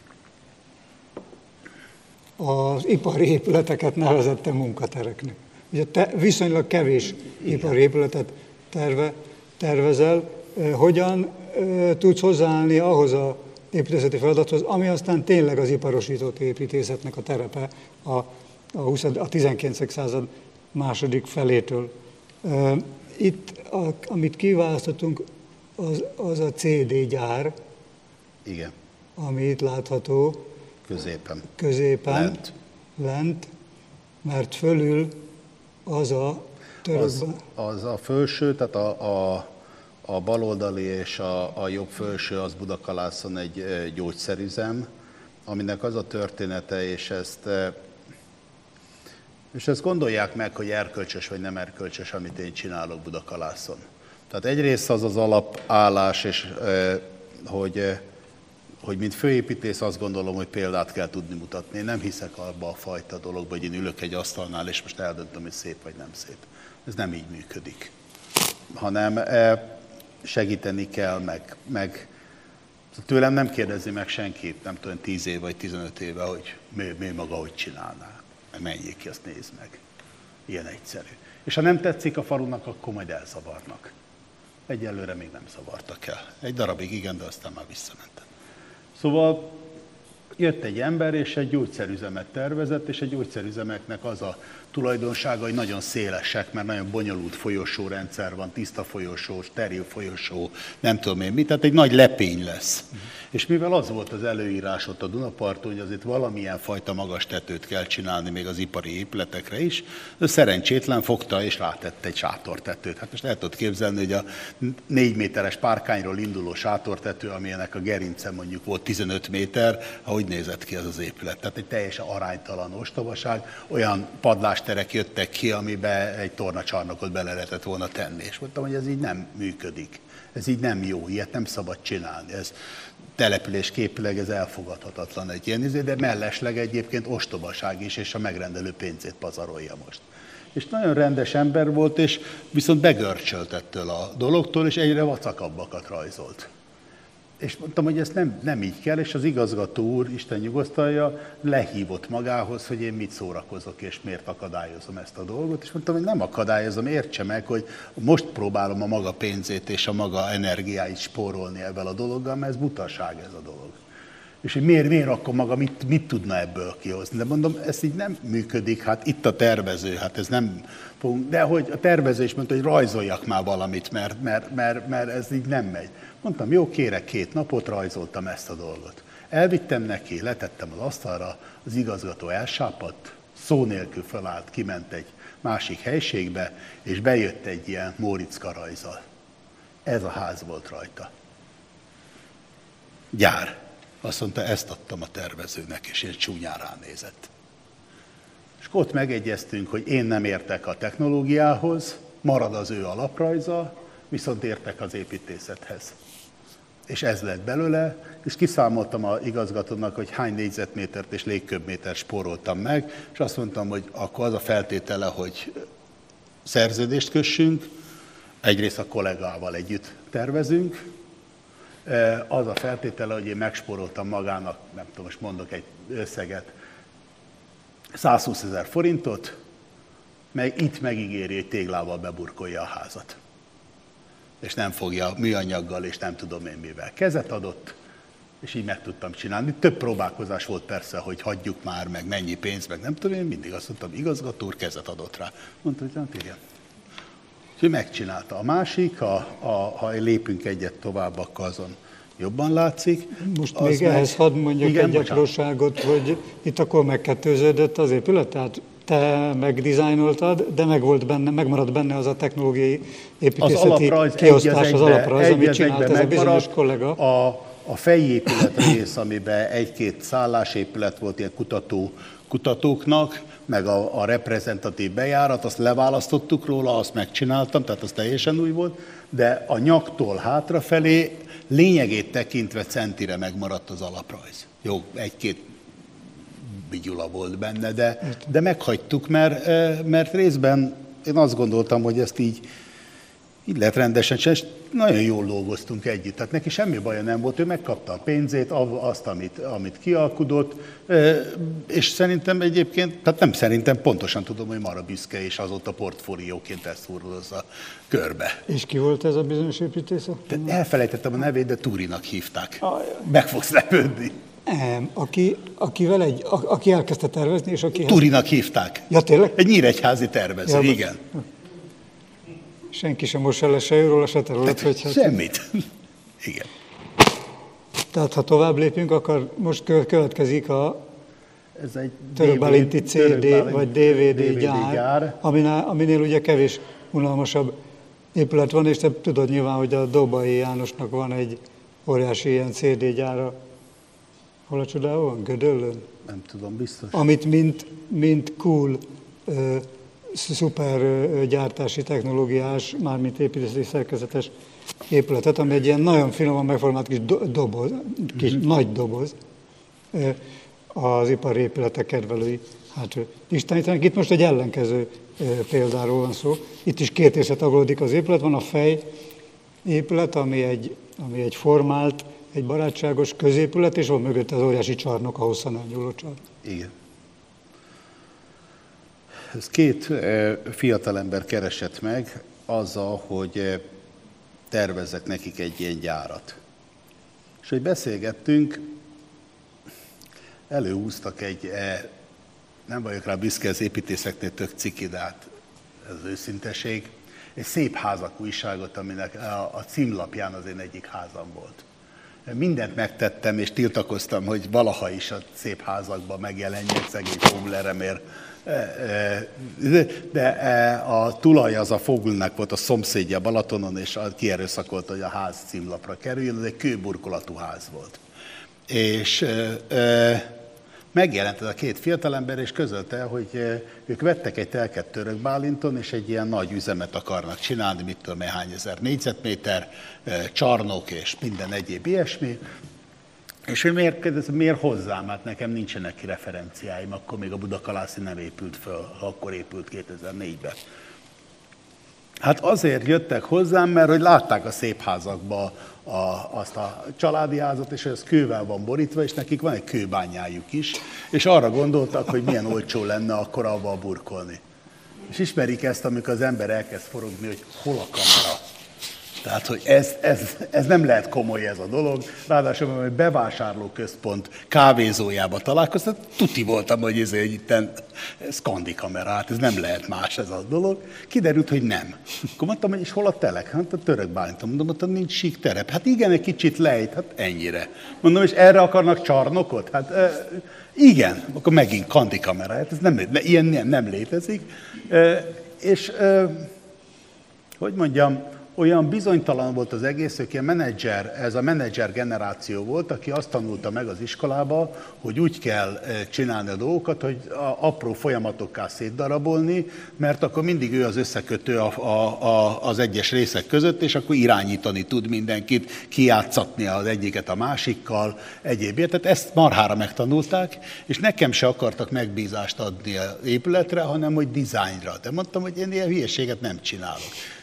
az ipari épületeket nevezette munkatereknek. Ugye te viszonylag kevés Igen. ipari épületet terve, tervezel. Hogyan tudsz hozzáállni ahhoz a építészeti feladathoz, ami aztán tényleg az iparosított építészetnek a terepe a, a, húsz, a tizenkilencedik század második felétől. Itt, a, amit kiválasztottunk, az, az a cé dé gyár, Igen. ami itt látható. Középen. Középen. Lent. Lent, mert fölül az a törökben. Az, az a felső, tehát a, a, a baloldali és a, a jobb felső, az Budakalászon egy gyógyszerüzem, aminek az a története, és ezt, és ezt gondolják meg, hogy erkölcsös vagy nem erkölcsös, amit én csinálok Budakalászon. Tehát egyrészt az az alapállás, és hogy, hogy mint főépítész azt gondolom, hogy példát kell tudni mutatni. Én nem hiszek abba a fajta dologba, hogy én ülök egy asztalnál, és most eldöntöm, hogy szép vagy nem szép. Ez nem így működik. Hanem segíteni kell, meg, meg tőlem nem kérdezi meg senkit, nem tudom, tíz év vagy tizenöt éve, hogy mi, mi maga hogy csinálná. Menjék ki, azt nézd meg. Ilyen egyszerű. És ha nem tetszik a falunak, akkor majd elszavarnak. Egyelőre még nem szavartak el. Egy darabig igen, de aztán már visszamentem. Szóval jött egy ember, és egy gyógyszerüzemet tervezett, és egy gyógyszerüzemeknek az a tulajdonsága, hogy nagyon szélesek, mert nagyon bonyolult folyosórendszer van, tiszta folyosó, steril folyosó, nem tudom én mit, tehát egy nagy lepény lesz. Uh-huh. És mivel az volt az előírás ott a Dunaparton, hogy azért valamilyen fajta magas tetőt kell csinálni még az ipari épületekre is, ő szerencsétlen fogta és rátette egy sátortetőt. Hát most el tudod képzelni, hogy a négy méteres párkányról induló sátortető, amilyenek a gerince mondjuk volt tizenöt méter, ahogy nézett ki az az épület. Tehát egy teljesen aránytalan ostobaság, olyan padlásterek jöttek ki, amiben egy tornacsarnokot bele lehetett volna tenni. És mondtam, hogy ez így nem működik. Ez így nem jó, ilyet nem szabad csinálni. Ez település képileg ez elfogadhatatlan egy ilyen izé, de mellesleg egyébként ostobaság is, és a megrendelő pénzét pazarolja most. És nagyon rendes ember volt, és viszont begörcsölt ettől a dologtól, és egyre vacakabbakat rajzolt. És mondtam, hogy ezt nem, nem így kell, és az igazgató úr, Isten nyugosztalja, lehívott magához, hogy én mit szórakozok, és miért akadályozom ezt a dolgot. És mondtam, hogy nem akadályozom, értse meg, hogy most próbálom a maga pénzét és a maga energiáit spórolni ebben a dologgal, mert ez butaság ez a dolog. És hogy miért, miért akkor maga mit, mit tudna ebből kihozni? De mondom, ez így nem működik, hát itt a tervező, hát ez nem... De hogy a tervező is mondta, hogy rajzoljak már valamit, mert, mert, mert, mert ez így nem megy. Mondtam, jó, kérek két napot, rajzoltam ezt a dolgot. Elvittem neki, letettem az asztalra, az igazgató elsápadt, szó nélkül felállt, kiment egy másik helységbe, és bejött egy ilyen Móriczka rajzzal. Ez a ház volt rajta. Gyár. Azt mondta, ezt adtam a tervezőnek, és én csúnyán ránézett. És ott megegyeztünk, hogy én nem értek a technológiához, marad az ő alaprajza, viszont értek az építészethez. És ez lett belőle, és kiszámoltam az igazgatónak, hogy hány négyzetmétert és légköbmétert spóroltam meg, és azt mondtam, hogy akkor az a feltétele, hogy szerződést kössünk, egyrészt a kollégával együtt tervezünk. Az a feltétele, hogy én megspóroltam magának, nem tudom, most mondok egy összeget, százhúszezer forintot, meg itt megígéri, hogy téglával beburkolja a házat. És nem fogja műanyaggal, és nem tudom én mivel. Kezet adott, és így meg tudtam csinálni. Több próbálkozás volt persze, hogy hagyjuk már, meg mennyi pénz, meg nem tudom én, mindig azt mondtam, igazgató úr kezet adott rá. Mondta, hogy hát igen. Úgyhogy megcsinálta. A másik, ha, a, ha lépünk egyet tovább, akkor azon jobban látszik. Most még meg... ehhez hadd mondjak igen, egy apróságot, hogy itt akkor megkettőződött az épület, tehát te megdizájnoltad, de meg volt benne, megmaradt benne az a technológiai építészeti az kiosztás, az, az alaprajz, amit csinált ez a bizonyos kollega. A, a fejépület rész, amiben egy-két szállásépület volt ilyen kutató, kutatóknak, meg a, a reprezentatív bejárat, azt leválasztottuk róla, azt megcsináltam, tehát az teljesen új volt, de a nyaktól hátrafelé lényegét tekintve centire megmaradt az alaprajz. Jó, egy-két bigyula volt benne, de, de meghagytuk, mert, mert részben én azt gondoltam, hogy ezt így, így lehet rendesen csinálni, és nagyon jól dolgoztunk együtt. Tehát neki semmi baja nem volt, ő megkapta a pénzét, azt, amit, amit kialkudott, és szerintem egyébként, tehát nem szerintem, pontosan tudom, hogy marha büszke, és azóta portfólióként ezt húrozza körbe. És ki volt ez a bizonyos építész? Elfelejtettem a nevét, de Túrinak hívták. Meg fogsz lepődni. Nem, aki, akivel egy, a, aki elkezdte tervezni, és aki... Túrinak hívták. Ja, tényleg? Egy nyíregyházi tervező, ja, igen. Senki sem most el se róla, se terület, hogy... Hát... Semmit. Igen. Tehát, ha tovább lépünk, akkor most következik a ez egy Törökbálinti cé dé vagy dé vé dé gyár, gyár. Aminél, aminél ugye kevés unalmasabb épület van, és te tudod nyilván, hogy a Dobai Jánosnak van egy óriási ilyen cé dé gyára. Hol a csodában van? Gödöllön? Nem tudom, biztos. Amit mint, mint cool, uh, szuper uh, gyártási technológiás, mármint építészeti szerkezetes épületet, ami egy ilyen nagyon finoman megformált kis do- doboz, kis mm-hmm. nagy doboz, uh, az ipari épületek kedvelői hát istenítenek. Itt most egy ellenkező uh, példáról van szó. Itt is két részre tagolódik az épület. Van a fej épület, ami egy, ami egy formált, egy barátságos középület, és van mögött az óriási csarnok, a hosszan elnyúló csarnok. Igen. Ez két fiatalember keresett meg azzal, hogy tervezzek nekik egy ilyen gyárat. És hogy beszélgettünk, előhúztak egy, nem vagyok rá büszke, az építészeknél tök ciki, de hát ez az őszinteség, egy szép házak újságot, aminek a címlapján az én egyik házam volt. Mindent megtettem, és tiltakoztam, hogy valaha is a szép házakban megjelenjek, szegény Fogleremér. De a tulaj az a Foglnak volt, a szomszédja Balatonon, és kierőszakolta, hogy a ház címlapra kerüljön, ez egy kőburkolatú ház volt. És megjelent ez a két fiatalember, és közölte, hogy ők vettek egy telket Törökbálinton, és egy ilyen nagy üzemet akarnak csinálni, mit tudom, néhány ezer négyzetméter, csarnok és minden egyéb ilyesmi. És hogy miért, miért hozzám? Hát nekem nincsenek referenciáim, akkor még a Budakalászi nem épült föl, akkor épült kétezer-négyben. Hát azért jöttek hozzám, mert hogy látták a szép házakba a, azt a családi házat, és ez kővel van borítva, és nekik van egy kőbányájuk is, és arra gondoltak, hogy milyen olcsó lenne akkor abba burkolni. És ismerik ezt, amikor az ember elkezd forogni, hogy hol a kamera. Tehát, hogy ez, ez, ez nem lehet komoly ez a dolog. Ráadásul, hogy bevásárlóközpont kávézójába találkoztam, tuti voltam, hogy ez egy itten szkandi kamerát, ez nem lehet más ez a dolog. Kiderült, hogy nem. Akkor mondtam, hogy és hol a telek? Hát a Törökbálinton. Mondom, hogy nincs sík terep. Hát igen, egy kicsit lejt, hát ennyire. Mondom, és erre akarnak csarnokot? Hát e, igen, akkor megint kandi kamera. Hát ez nem, ilyen nem, nem létezik. E, és e, hogy mondjam, olyan bizonytalan volt az egész, hogy a menedzser, ez a menedzser generáció volt, aki azt tanulta meg az iskolába, hogy úgy kell csinálni a dolgokat, hogy a apró folyamatokká szétdarabolni, mert akkor mindig ő az összekötő a, a, a, az egyes részek között, és akkor irányítani tud mindenkit, kijátszatni az egyiket a másikkal, egyébért. Tehát ezt marhára megtanulták, és nekem se akartak megbízást adni az épületre, hanem hogy dizájnra. De mondtam, hogy én ilyen hülyeséget nem csinálok.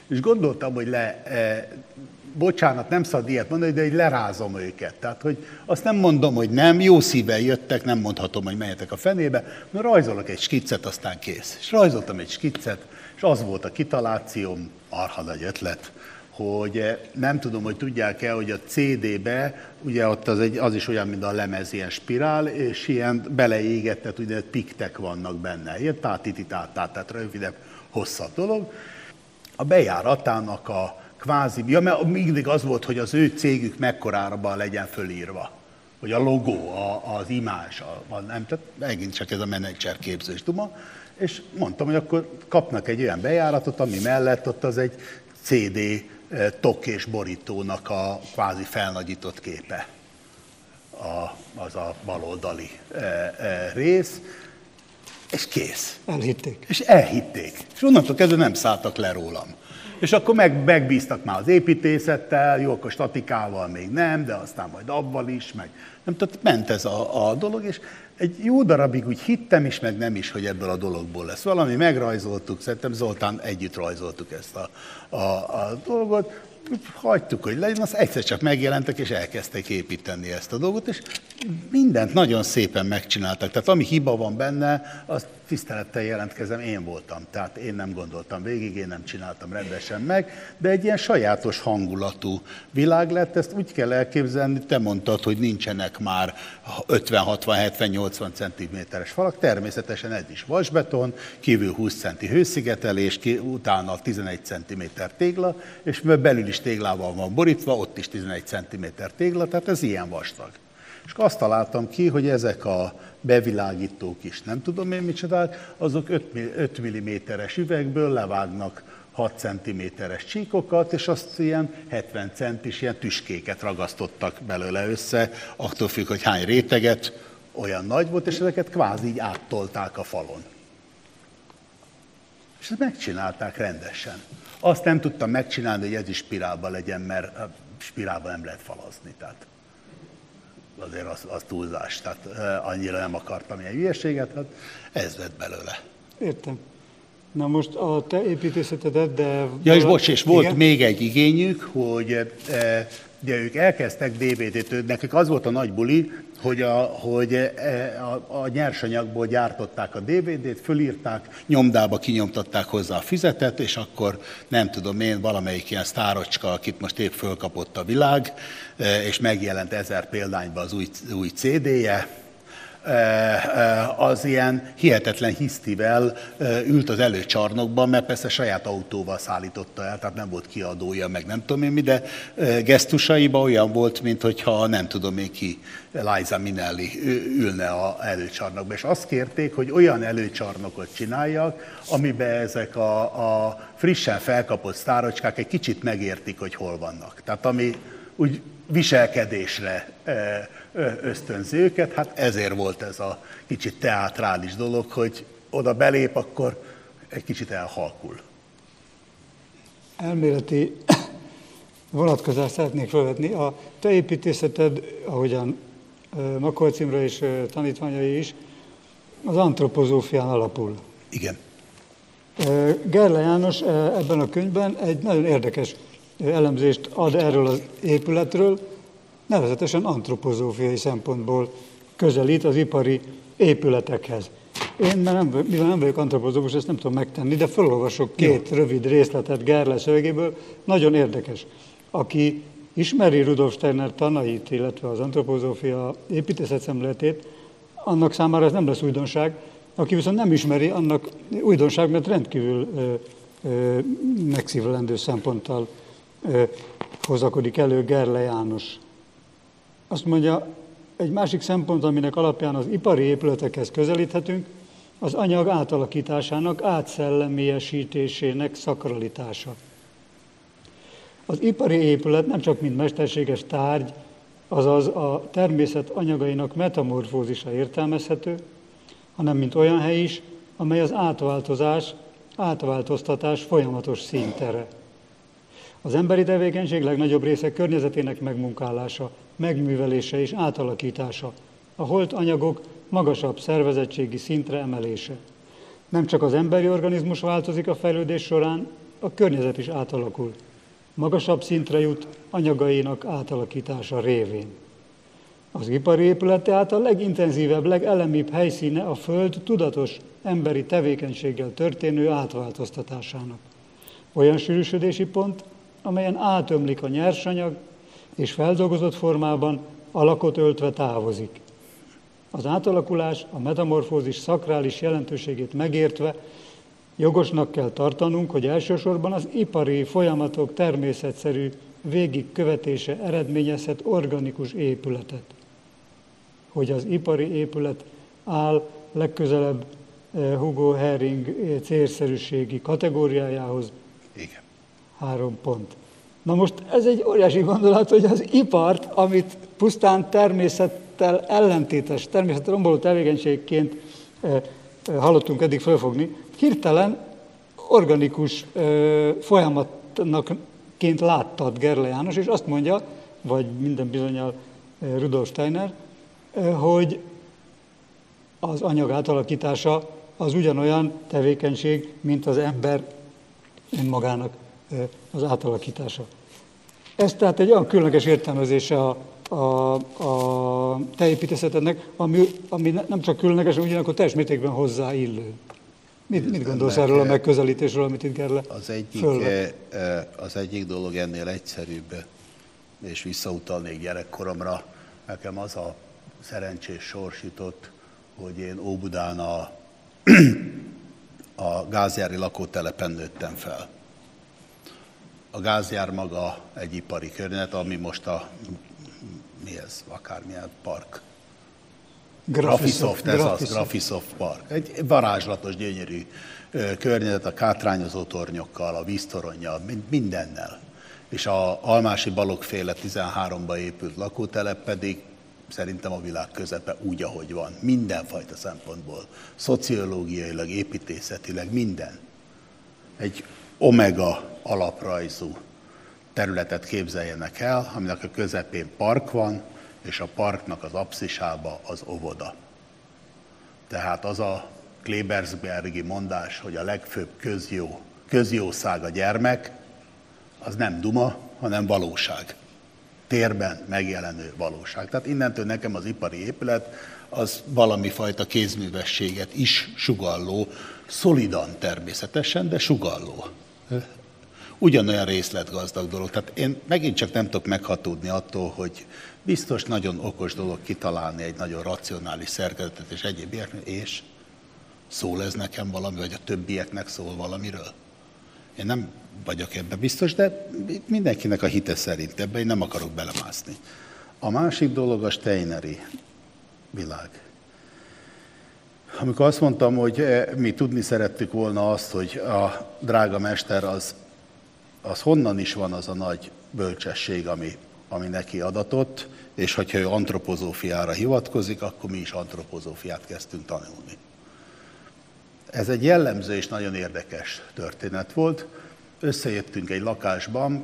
És gondoltam, hogy le, e, bocsánat, nem szabad ilyet mondani, de így lerázom őket. Tehát, hogy azt nem mondom, hogy nem, jó szívvel jöttek, nem mondhatom, hogy menjetek a fenébe, mert rajzolok egy skiccet, aztán kész. És rajzoltam egy skiccet, és az volt a kitalációm, arha nagy ötlet, hogy nem tudom, hogy tudják-e, hogy a cé dé-be, ugye ott az, egy, az is olyan, mint a lemez, ilyen spirál, és ilyen beleégetett, ugye piktek vannak benne, ilyen tátititátát, tehát rövidebb, hosszabb dolog. A bejáratának a kvázi, ja, mert mindig az volt, hogy az ő cégük mekkorában legyen fölírva, hogy a logó, a, az imázs, a, a, nem, tehát megint csak ez a menedzser képzős duma, és mondtam, hogy akkor kapnak egy olyan bejáratot, ami mellett ott az egy cé dé tok és borítónak a kvázi felnagyított képe, a, az a baloldali e, e, rész, és kész. Elhitték. És elhitték. És onnantól kezdve nem szálltak le rólam. És akkor meg, megbíztak már az építészettel, jó, akkor statikával még nem, de aztán majd abban is, meg nem, tehát ment ez a, a dolog, és egy jó darabig úgy hittem is, meg nem is, hogy ebből a dologból lesz valami, megrajzoltuk, szerintem Zoltán együtt rajzoltuk ezt a, a, a dolgot, hagytuk, hogy legyen, az egyszer csak megjelentek, és elkezdtek építeni ezt a dolgot, és mindent nagyon szépen megcsináltak. Tehát ami hiba van benne, azt tisztelettel jelentkezem, én voltam. Tehát én nem gondoltam végig, én nem csináltam rendesen meg, de egy ilyen sajátos hangulatú világ lett, ezt úgy kell elképzelni, te mondtad, hogy nincsenek már ötven, hatvan, hetven, nyolcvan centiméteres falak, természetesen ez is vasbeton, kívül húsz centi hőszigetelés, ki, utána tizenegy centiméter tégla, és belül is téglával van borítva, ott is tizenegy centiméter tégla, tehát ez ilyen vastag. És azt találtam ki, hogy ezek a bevilágítók is, nem tudom én micsodák, azok öt milliméteres üvegből levágnak hat centiméteres csíkokat, és azt ilyen hetven centis ilyen tüskéket ragasztottak belőle össze, attól függ, hogy hány réteget, olyan nagy volt, és ezeket kvázi így áttolták a falon. És ezt megcsinálták rendesen. Azt nem tudtam megcsinálni, hogy ez is spirálba legyen, mert spirálba nem lehet falazni. Tehát azért az, az túlzás, tehát annyira nem akartam ilyen hülyeséget, hát ez lett belőle. Értem. Na most a te építészetedet, de... Ja, és bocs, és volt igen? még egy igényük, hogy e, ugye ők elkezdtek dé vé dét, nekik az volt a nagy buli, hogy a, hogy a, a nyersanyagból gyártották a dé vé dét, fölírták, nyomdába kinyomtatták hozzá a füzetet, és akkor nem tudom én, valamelyik ilyen sztárocska, akit most épp fölkapott a világ, és megjelent ezer példányban az új, új cé déje, az ilyen hihetetlen hisztivel ült az előcsarnokban, mert persze saját autóval szállította el, tehát nem volt kiadója, meg nem tudom én mi, de gesztusaiban olyan volt, mintha nem tudom én ki, Liza Minnelli ülne az előcsarnokba. És azt kérték, hogy olyan előcsarnokot csináljak, amiben ezek a, a frissen felkapott sztárocskák egy kicsit megértik, hogy hol vannak. Tehát ami úgy viselkedésre ösztönzi őket, hát ezért volt ez a kicsit teátrális dolog, hogy oda belép, akkor egy kicsit elhalkul. Elméleti vonatkozást szeretnék felvetni. A te építészeted, ahogyan Makolcz Imre és tanítványai is, az antropozófián alapul. Igen. Gerle János ebben a könyvben egy nagyon érdekes elemzést ad erről az épületről, nevezetesen antropozófiai szempontból közelít az ipari épületekhez. Én már nem, mivel nem vagyok antropozófus, ezt nem tudom megtenni, de felolvasok két Jó. rövid részletet Gerle szövegéből, nagyon érdekes. Aki ismeri Rudolf Steiner tanait, illetve az antropozófia építészetszemléletét, annak számára ez nem lesz újdonság. Aki viszont nem ismeri, annak újdonság, mert rendkívül ö, ö, megszívlelendő szemponttal ö, hozakodik elő Gerle János. Azt mondja, egy másik szempont, aminek alapján az ipari épületekhez közelíthetünk, az anyag átalakításának, átszellemíesítésének szakralitása. Az ipari épület nem csak mint mesterséges tárgy, azaz a természet anyagainak metamorfózisa értelmezhető, hanem mint olyan hely is, amely az átváltozás, átváltoztatás folyamatos színtere. Az emberi tevékenység legnagyobb része környezetének megmunkálása, megművelése és átalakítása, a holt anyagok magasabb szervezettségi szintre emelése. Nem csak az emberi organizmus változik a fejlődés során, a környezet is átalakul. Magasabb szintre jut anyagainak átalakítása révén. Az ipari épület tehát a legintenzívebb, legelemibb helyszíne a Föld tudatos emberi tevékenységgel történő átváltoztatásának. Olyan sűrűsödési pont, amelyen átömlik a nyersanyag, és feldolgozott formában alakot öltve távozik. Az átalakulás, a metamorfózis szakrális jelentőségét megértve jogosnak kell tartanunk, hogy elsősorban az ipari folyamatok természetszerű végigkövetése eredményezhet organikus épületet. Hogy az ipari épület áll legközelebb Hugo Hering célszerűségi kategóriájához. Igen. Három pont. Na most ez egy óriási gondolat, hogy az ipart, amit pusztán természettel ellentétes, természettel romboló tevékenységként eh, hallottunk eddig felfogni, hirtelen organikus eh, folyamatnaként láttad Gerle János, és azt mondja, vagy minden bizonnyal eh, Rudolf Steiner, eh, hogy az anyag átalakítása az ugyanolyan tevékenység, mint az ember önmagának az átalakítása. Ez tehát egy olyan különleges értelmezése a, a, a te építészetednek, ami, ami nem csak különleges, hanem ugyanakkor teljes mértékben hozzáillő. Mit, mit gondolsz erről a megközelítésről, amit itt Gerle az egyik, az egyik dolog ennél egyszerűbb, és visszautalnék gyerekkoromra. Nekem az a szerencsés sors jutott, hogy én Óbudán a, a gázjári lakótelepen nőttem fel. A Gázjár maga egy ipari környezet, ami most a, mi ez, akármilyen park. Graphisoft, ez az, Graphisoft Park. Egy varázslatos, gyönyörű környezet a kátrányozó tornyokkal, a víztoronnyal, mindennel. És a Almási Balogh-féle tizenháromba épült lakótelep pedig szerintem a világ közepe úgy, ahogy van. Mindenfajta szempontból, szociológiailag, építészetileg, minden. Egy omega alaprajzú területet képzeljenek el, aminek a közepén park van, és a parknak az apszisába az óvoda. Tehát az a Klebersbergi mondás, hogy a legfőbb közjó, közjószág a gyermek, az nem duma, hanem valóság. Térben megjelenő valóság. Tehát innentől nekem az ipari épület az valami fajta kézművességet is sugalló, szolidan természetesen, de sugalló. Ugyanolyan részletgazdag dolog. Tehát én megint csak nem tudok meghatódni attól, hogy biztos nagyon okos dolog kitalálni egy nagyon racionális szerkezetet és egyéb ilyesmi, és szól ez nekem valami, vagy a többieknek szól valamiről. Én nem vagyok ebben biztos, de mindenkinek a hite szerint ebben én nem akarok belemászni. A másik dolog a steineri világ. Amikor azt mondtam, hogy mi tudni szerettük volna azt, hogy a drága mester az, az honnan is van az a nagy bölcsesség, ami, ami neki adatott, és hogyha ő antropozófiára hivatkozik, akkor mi is antropozófiát kezdtünk tanulni. Ez egy jellemző és nagyon érdekes történet volt. Összejöttünk egy lakásban,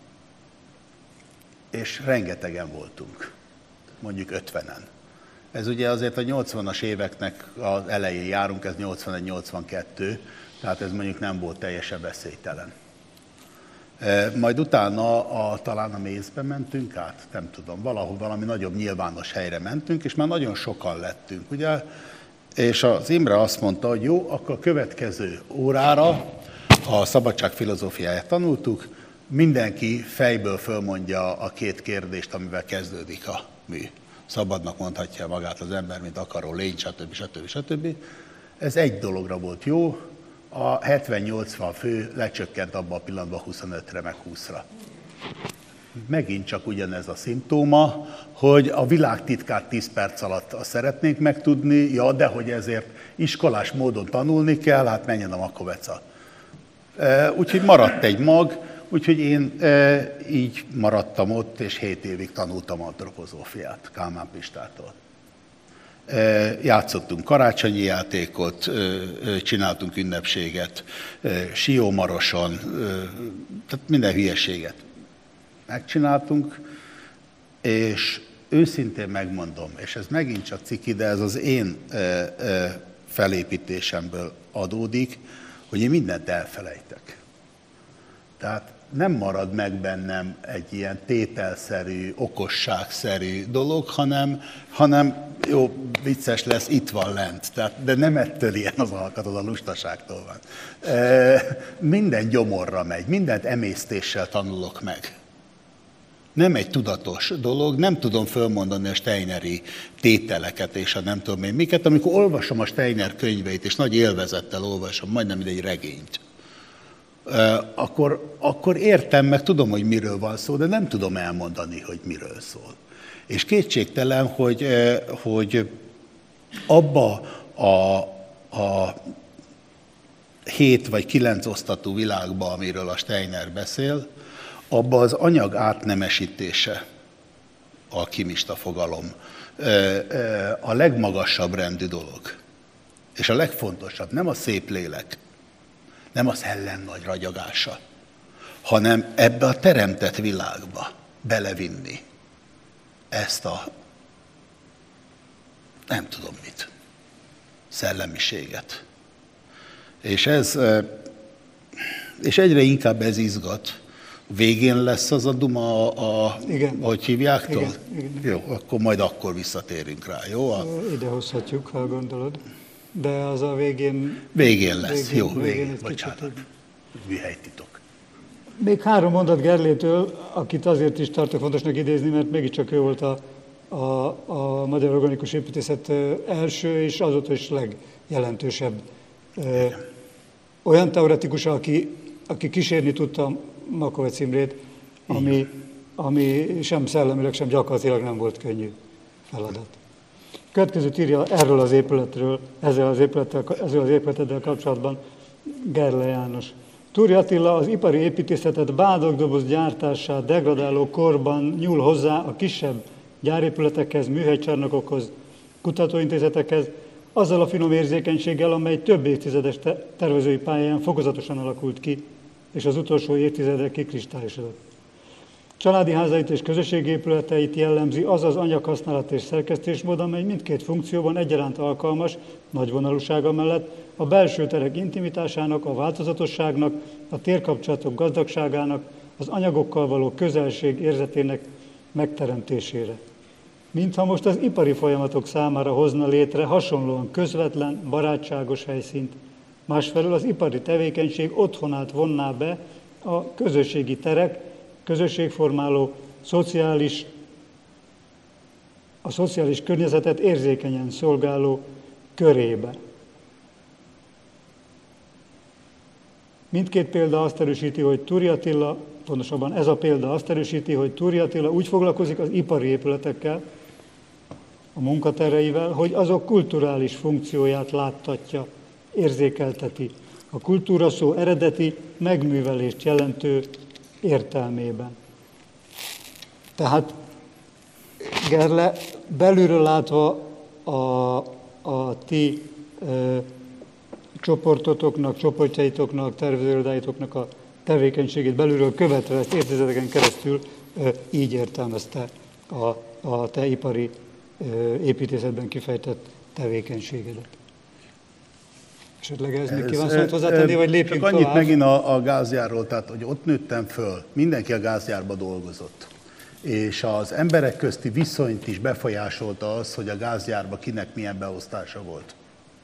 és rengetegen voltunk, mondjuk ötvenen. Ez ugye azért a nyolcvanas éveknek az elején járunk, ez nyolcvanegy nyolcvankettő, tehát ez mondjuk nem volt teljesen veszélytelen. Majd utána a, talán a mézbe mentünk át, nem tudom, valahol valami nagyobb nyilvános helyre mentünk, és már nagyon sokan lettünk, ugye? És az Imre azt mondta, hogy jó, akkor a következő órára a szabadság filozófiáját tanultuk, mindenki fejből fölmondja a két kérdést, amivel kezdődik a mű. Szabadnak mondhatja magát az ember, mint akaró lény, stb. stb. stb. Ez egy dologra volt jó, a hetven-nyolcvan fő lecsökkent abban a pillanatban huszonötre meg húszra. Megint csak ugyanez a szimptóma, hogy a világ titkát tíz perc alatt azt szeretnénk megtudni, ja, de hogy ezért iskolás módon tanulni kell, hát menjen a makoveca. Úgyhogy maradt egy mag, úgyhogy én e, így maradtam ott, és hét évig tanultam antropozófiát Kálmán Pistától. E, játszottunk karácsonyi játékot, e, e, csináltunk ünnepséget, e, Siómaroson, e, tehát minden hülyeséget megcsináltunk, és őszintén megmondom, és ez megint csak ciki, de ez az én e, e, felépítésemből adódik, hogy én mindent elfelejtek. Tehát nem marad meg bennem egy ilyen tételszerű, okosságszerű dolog, hanem, hanem jó, vicces lesz, itt van lent. Tehát, de nem ettől ilyen az alkatod, a lustaságtól van. E, minden gyomorra megy, mindent emésztéssel tanulok meg. Nem egy tudatos dolog, nem tudom fölmondani a Steineri tételeket és a nem tudom én miket. Amikor olvasom a Steiner könyveit, és nagy élvezettel olvasom, majdnem egy regényt, Akkor, akkor értem, meg tudom, hogy miről van szó, de nem tudom elmondani, hogy miről szól. És kétségtelen, hogy, hogy abba a, a hét vagy kilenc osztatú világba, amiről a Steiner beszél, abba az anyag átnemesítése, alkimista fogalom, a legmagasabb rendű dolog. És a legfontosabb, nem a szép lélek, nem a szellem nagy ragyagása, hanem ebbe a teremtett világba belevinni ezt a, nem tudom mit, szellemiséget. És ez, és egyre inkább ez izgat. Végén lesz az a duma, a, a, igen. ahogy hívjáktól? Igen, igen. Jó, akkor majd akkor visszatérünk rá, jó? A... Ide hozhatjuk, ha gondolod. De az a végén... Végén lesz, végén, jó, végén, végén, bocsánat. Műhelytitok. Még három mondat Gerlétől, akit azért is tartok fontosnak idézni, mert mégiscsak ő volt a, a, a magyar organikus építészet első és azóta is legjelentősebb. Igen. Olyan teoretikus, aki, aki kísérni tudta Makovecz Imrét, ami, ami sem szellemileg, sem gyakorlatilag nem volt könnyű feladat. Következőt írja erről az épületről, ezzel az, épülettel, ezzel az épületeddel kapcsolatban Gerle János. Túri Attila az ipari építészetet bádogdoboz gyártását degradáló korban nyúl hozzá a kisebb gyárépületekhez, műhelycsarnokokhoz, kutatóintézetekhez, azzal a finom érzékenységgel, amely több évtizedes tervezői pályán fokozatosan alakult ki, és az utolsó évtizedek kikristályosodott. Családi házait és közösségi épületeit jellemzi az az anyaghasználat és szerkesztésmód, amely mindkét funkcióban egyaránt alkalmas, nagy vonalúsága mellett a belső terek intimitásának, a változatosságnak, a térkapcsolatok gazdagságának, az anyagokkal való közelség érzetének megteremtésére. Mintha most az ipari folyamatok számára hozna létre hasonlóan közvetlen, barátságos helyszínt, másfelől az ipari tevékenység otthonát vonná be a közösségi terek, közösségformáló, szociális, a szociális környezetet érzékenyen szolgáló körébe. Mindkét példa azt erősíti, hogy Túri Attila, pontosabban ez a példa azt erősíti, hogy Túri Attila úgy foglalkozik az ipari épületekkel, a munkatereivel, hogy azok kulturális funkcióját láttatja, érzékelteti. A kultúra szó eredeti megművelést jelentő értelmében. Tehát Gerle belülről látva a, a ti e, csoportotoknak, csoportjaitoknak, tervezőirodáitoknak a tevékenységét belülről követve ezt évtizedeken keresztül e, így értelmezte a, a te ipari e, építészetben kifejtett tevékenységedet. Esetleg ez még kívánsz szót hozzátenni, vagy lépjünk csak tovább? Annyit megint a, a gázgyárról, tehát hogy ott nőttem föl, mindenki a gázgyárba dolgozott. És az emberek közti viszonyt is befolyásolta az, hogy a gázgyárba kinek milyen beosztása volt.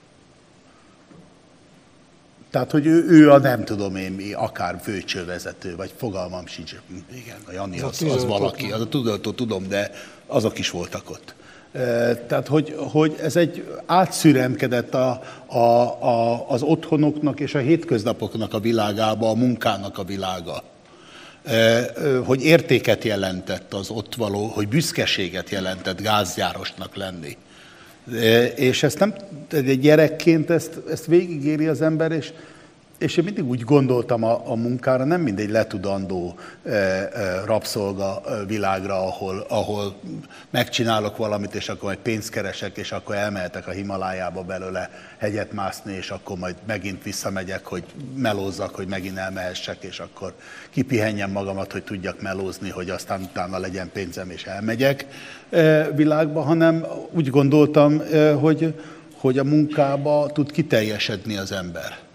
Tehát, hogy ő, ő a nem tudom én mi, akár főcsővezető, vagy fogalmam sincs. Igen, a Jani az, az valaki, az a tudató tudom, de azok is voltak ott. Tehát, hogy, hogy ez egy átszüremkedett a, a, a, az otthonoknak és a hétköznapoknak a világába, a munkának a világa. Hogy értéket jelentett az ott való, hogy büszkeséget jelentett gázgyárosnak lenni. És ezt nem, egy gyerekként ezt, ezt végigéri az ember, és, és én mindig úgy gondoltam a, a munkára, nem mindegy letudandó e, e, rabszolga világra, ahol, ahol megcsinálok valamit, és akkor majd pénzt keresek, és akkor elmehetek a Himalájába belőle hegyet mászni, és akkor majd megint visszamegyek, hogy melózzak, hogy megint elmehessek, és akkor kipihenjem magamat, hogy tudjak melózni, hogy aztán utána legyen pénzem, és elmegyek e, világba, hanem úgy gondoltam, e, hogy, hogy a munkába tud kiteljesedni az ember.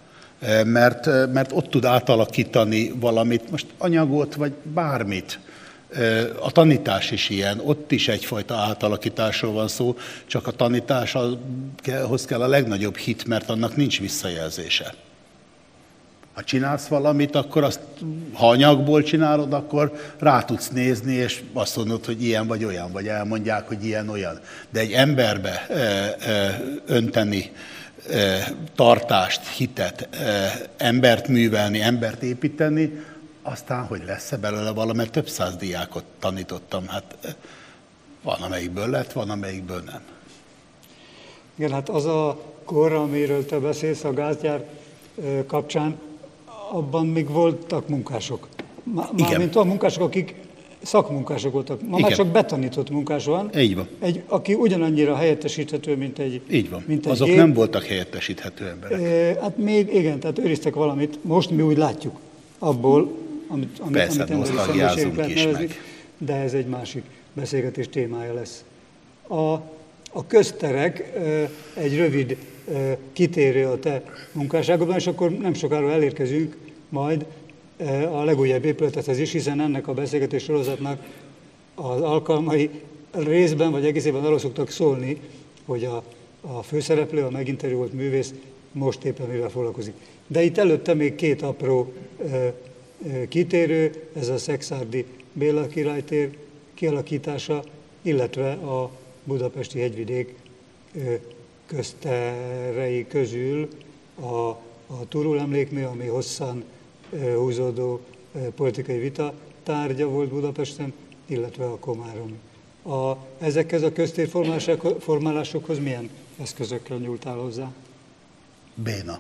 mert, mert ott tud átalakítani valamit, most anyagot, vagy bármit. A tanítás is ilyen, ott is egyfajta átalakításról van szó, csak a tanításhoz kell a legnagyobb hit, mert annak nincs visszajelzése. Ha csinálsz valamit, akkor azt, ha anyagból csinálod, akkor rá tudsz nézni, és azt mondod, hogy ilyen vagy olyan, vagy elmondják, hogy ilyen olyan. De egy emberbe önteni tartást, hitet, embert művelni, embert építeni, aztán, hogy lesz-e belőle valami, mert több száz diákot tanítottam, hát van, amelyikből lett, van, amelyikből nem. Igen, hát az a kor, amiről te beszélsz a gázgyár kapcsán, abban még voltak munkások. Mármint olyan munkások, akik szakmunkások voltak. Ma már csak betanított munkás van. Így van. Egy, aki ugyanannyira helyettesíthető, mint egy Így van. Mint egy Azok gép. nem voltak helyettesíthető emberek. E, hát még igen, tehát őriztek valamit. Most mi úgy látjuk abból, amit, amit, Persze, amit emberi személyiségnek lehet nevezni, de ez egy másik beszélgetés témája lesz. A, a közterek egy rövid kitérő a te munkásságodban, és akkor nem sokára elérkezünk majd a legújabb épületethez is, hiszen ennek a beszélgetés sorozatnak az alkalmai részben vagy egészében arról szoktak szólni, hogy a, a főszereplő, a meginterjúolt művész most éppen mivel foglalkozik. De itt előtte még két apró ö, ö, kitérő, ez a Szekszárdi Béla királytér kialakítása, illetve a budapesti hegyvidék ö, közterei közül a, a Turul emlékmű, ami hosszan ö, húzódó ö, politikai vita tárgya volt Budapesten, illetve a Komáromi. A, ezekhez a köztérformálásokhoz milyen eszközökkel nyúltál hozzá? Béna.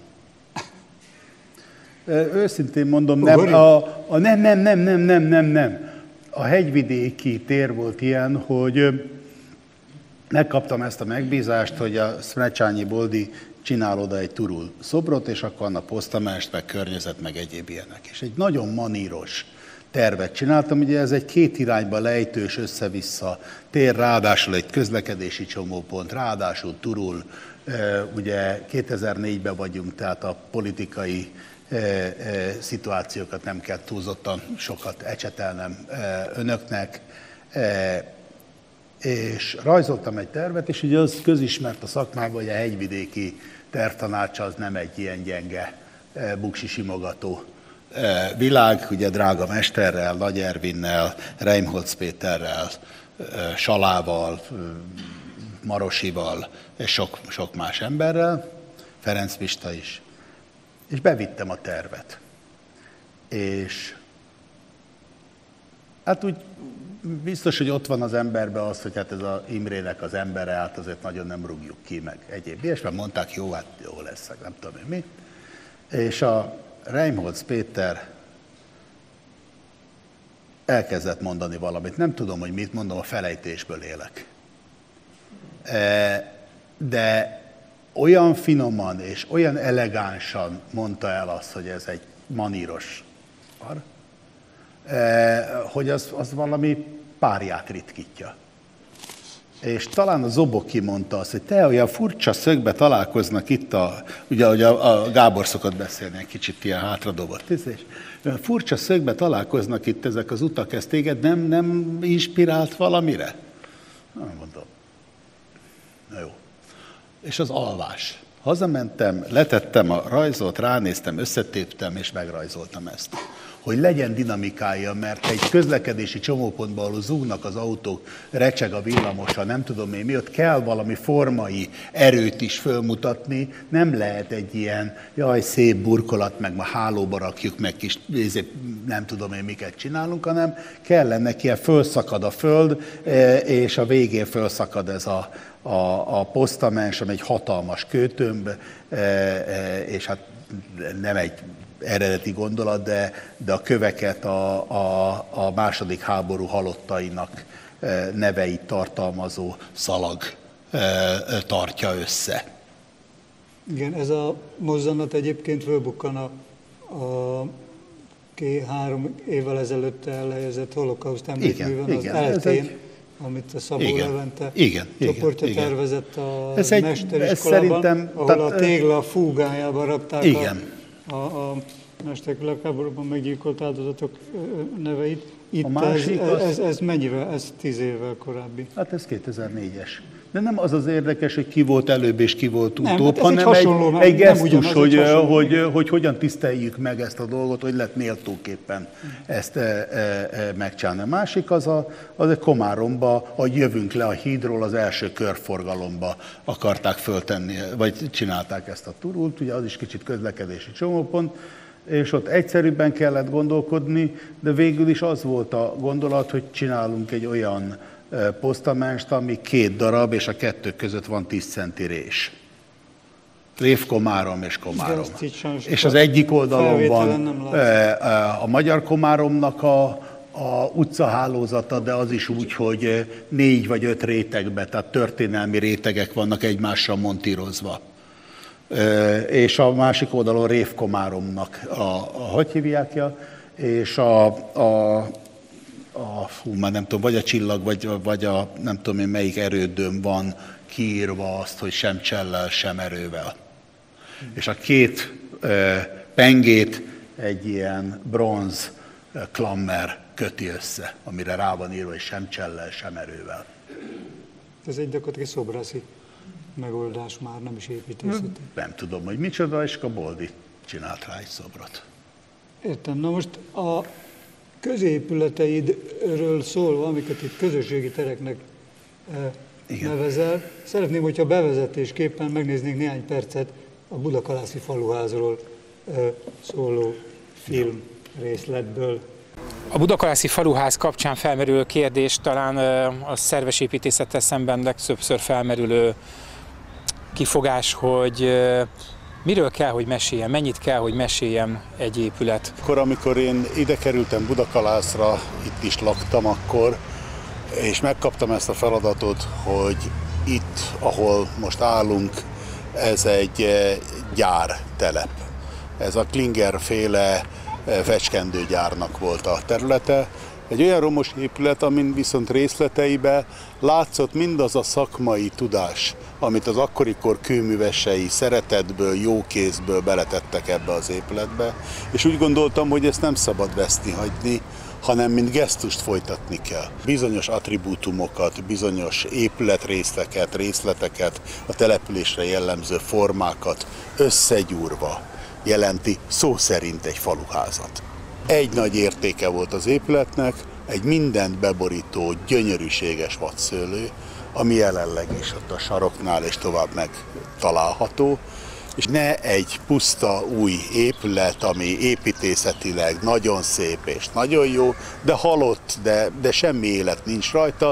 Őszintén mondom, nem, a, a nem, nem, nem, nem, nem, nem, nem. A hegyvidéki tér volt ilyen, hogy megkaptam ezt a megbízást, hogy a Szmecsányi Boldi csinál oda egy Turul szobrot, és akkor annak posztamest, meg környezet, meg egyéb ilyenek. És egy nagyon maníros tervet csináltam, ugye ez egy két irányba lejtős össze-vissza tér, ráadásul egy közlekedési csomópont, ráadásul Turul, ugye kétezer-négyben vagyunk, tehát a politikai szituációkat nem kell túlzottan sokat ecsetelnem önöknek, és rajzoltam egy tervet, és ugye az közismert a szakmában, hogy a hegyvidéki tervtanács az nem egy ilyen gyenge, buksi simogató világ, ugye drága mesterrel, Nagy Ervinnel, Reimholz Péterrel, Salával, Marosival és sok, sok más emberrel, Ferenc Pista is. És bevittem a tervet. És hát úgy biztos, hogy ott van az emberben az, hogy hát ez az Imrének az embere, hát azért nagyon nem rúgjuk ki, meg egyéb ilyesmi, mondták, jó, hát jó lesz, nem tudom én mi. És a Reimholz Péter elkezdett mondani valamit. Nem tudom, hogy mit mondom, a felejtésből élek. De olyan finoman és olyan elegánsan mondta el azt, hogy ez egy maníros ar, hogy az, az valami párját ritkítja. És talán a Zoboki mondta azt, hogy te olyan furcsa szögbe találkoznak itt, a, ugye ahogy a, a Gábor szokott beszélni, egy kicsit ilyen hátradobott, és olyan furcsa szögbe találkoznak itt ezek az utak, ez téged nem, nem inspirált valamire? Nem mondom. Na jó. És az alvás. Hazamentem, letettem a rajzot, ránéztem, összetéptem, és megrajzoltam ezt. Hogy legyen dinamikája, mert egy közlekedési csomópontban, ahol zúgnak az autók, recseg a villamosa, nem tudom én mi, ott kell valami formai erőt is fölmutatni, nem lehet egy ilyen, jaj, szép burkolat, meg ma hálóba rakjuk, meg kis, nem tudom én miket csinálunk, hanem kell ennek ilyen, fölszakad a föld, és a végén fölszakad ez a, a, a posztamens, ami egy hatalmas kőtömb, és hát nem egy eredeti gondolat, de, de a köveket a, a, a második háború halottainak neveit tartalmazó szalag tartja össze. Igen, ez a mozzanat egyébként fölbukkan a, a három évvel ezelőtt elhelyezett holokauszt emlékműben, az eltén, amit a Szabó igen, Levente igen, csoportja igen, tervezett a ez egy, mesteriskolában, ez ahol a tégla fúgájába rakták igen. a, a második világháborúban meggyilkolt áldozatok neveit. Itt ez, az... ez, ez mennyivel? Ez tíz évvel korábbi. Hát ez kétezer-négyes. De nem az az érdekes, hogy ki volt előbb és ki volt utóbb, nem, hát hanem hasonló, egy, egy gesztus, ugyanaz, hogy, egy hogy, hogy, hogy hogyan tiszteljük meg ezt a dolgot, hogy lehet méltóképpen ezt e, e, megcsinálni. A másik az a, az a Komáromba, hogy jövünk le a hídról, az első körforgalomba akarták föltenni, vagy csinálták ezt a turult, ugye az is kicsit közlekedési csomópont, és ott egyszerűbben kellett gondolkodni, de végül is az volt a gondolat, hogy csinálunk egy olyan posztamenst, ami két darab, és a kettő között van tíz centi rés. Rév-Komárom és Komárom. És az egyik oldalon van a magyar Komáromnak a, a utcahálózata, de az is úgy, hogy négy vagy öt rétegbe, tehát történelmi rétegek vannak egymásra montírozva. És a másik oldalon Rév-Komáromnak a, a hogy hívjákja, és a, a, a hú, már nem tudom, vagy a csillag, vagy, vagy a nem tudom én melyik erődöm van kiírva azt, hogy sem csellel, sem erővel. Hmm. És a két e, pengét egy ilyen bronz e, klammer köti össze, amire rá van írva, hogy sem csellel, sem erővel. Ez egy gyakorlatilag szobrászi megoldás, már nem is építészeti. Nem tudom, hogy micsoda, és a Boldi csinált rá egy szobrot. Értem. Na most a középületeidről szólva, amiket itt közösségi tereknek eh, nevezel, szeretném, hogyha bevezetésképpen megnéznénk néhány percet a Budakalászi faluházról eh, szóló film részletből. A Budakalászi faluház kapcsán felmerülő kérdés talán a szerves építészettel szemben legtöbbször felmerülő kifogás, hogy miről kell, hogy meséljen, mennyit kell, hogy meséljen egy épület. Akkor, amikor én ide kerültem Budakalászra, itt is laktam akkor, és megkaptam ezt a feladatot, hogy itt, ahol most állunk, ez egy gyártelep. Ez a Klinger féle fecskendőgyárnak volt a területe. Egy olyan romos épület, amin viszont részleteibe látszott mindaz a szakmai tudás, amit az akkorikor kőművesei szeretetből, jókézből beletettek ebbe az épületbe, és úgy gondoltam, hogy ezt nem szabad veszni hagyni, hanem mint gesztust folytatni kell. Bizonyos attribútumokat, bizonyos épületrészeket, részleteket, a településre jellemző formákat összegyúrva jelenti szó szerint egy faluházat. Egy nagy értéke volt az épületnek, egy mindent beborító, gyönyörűséges vadszőlő, ami jelenleg is ott a saroknál és tovább megtalálható, és ne egy puszta új épület, ami építészetileg nagyon szép és nagyon jó, de halott, de, de semmi élet nincs rajta.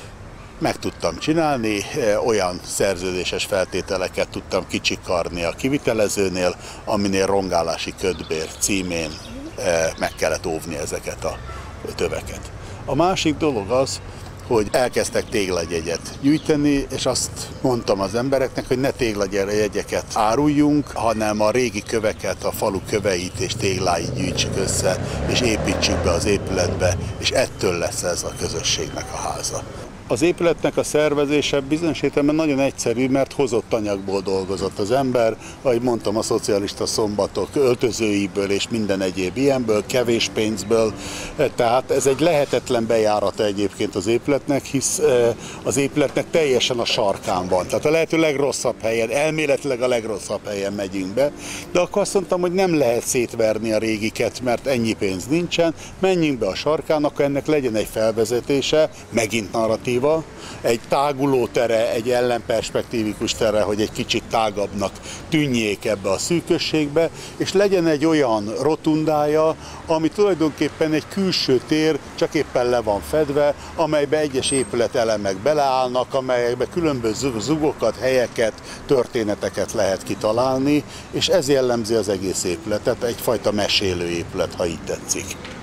Meg tudtam csinálni, olyan szerződéses feltételeket tudtam kicsikarni a kivitelezőnél, aminél rongálási kötbér címén meg kellett óvni ezeket a töveket. A másik dolog az, hogy elkezdtek téglagyegyet gyűjteni, és azt mondtam az embereknek, hogy ne téglagyegyeket áruljunk, hanem a régi köveket, a falu köveit és tégláit gyűjtsük össze, és építsük be az épületbe, és ettől lesz ez a közösségnek a háza. Az épületnek a szervezése bizonyos értelemben nagyon egyszerű, mert hozott anyagból dolgozott az ember, ahogy mondtam, a szocialista szombatok öltözőiből és minden egyéb ilyenből, kevés pénzből. Tehát ez egy lehetetlen bejárata egyébként az épületnek, hisz az épületnek teljesen a sarkán van. Tehát a lehető legrosszabb helyen, elméletileg a legrosszabb helyen megyünk be, de akkor azt mondtam, hogy nem lehet szétverni a régiket, mert ennyi pénz nincsen, menjünk be a sarkán, akkor ennek legyen egy felvezetése, megint narratív, egy táguló tere, egy ellenperspektívikus tere, hogy egy kicsit tágabbnak tűnjék ebbe a szűkösségbe, és legyen egy olyan rotundája, ami tulajdonképpen egy külső tér, csak éppen le van fedve, amelybe egyes épületelemek beleállnak, amelyekbe különböző zugokat, helyeket, történeteket lehet kitalálni, és ez jellemzi az egész épületet, egyfajta mesélő épület, ha így tetszik.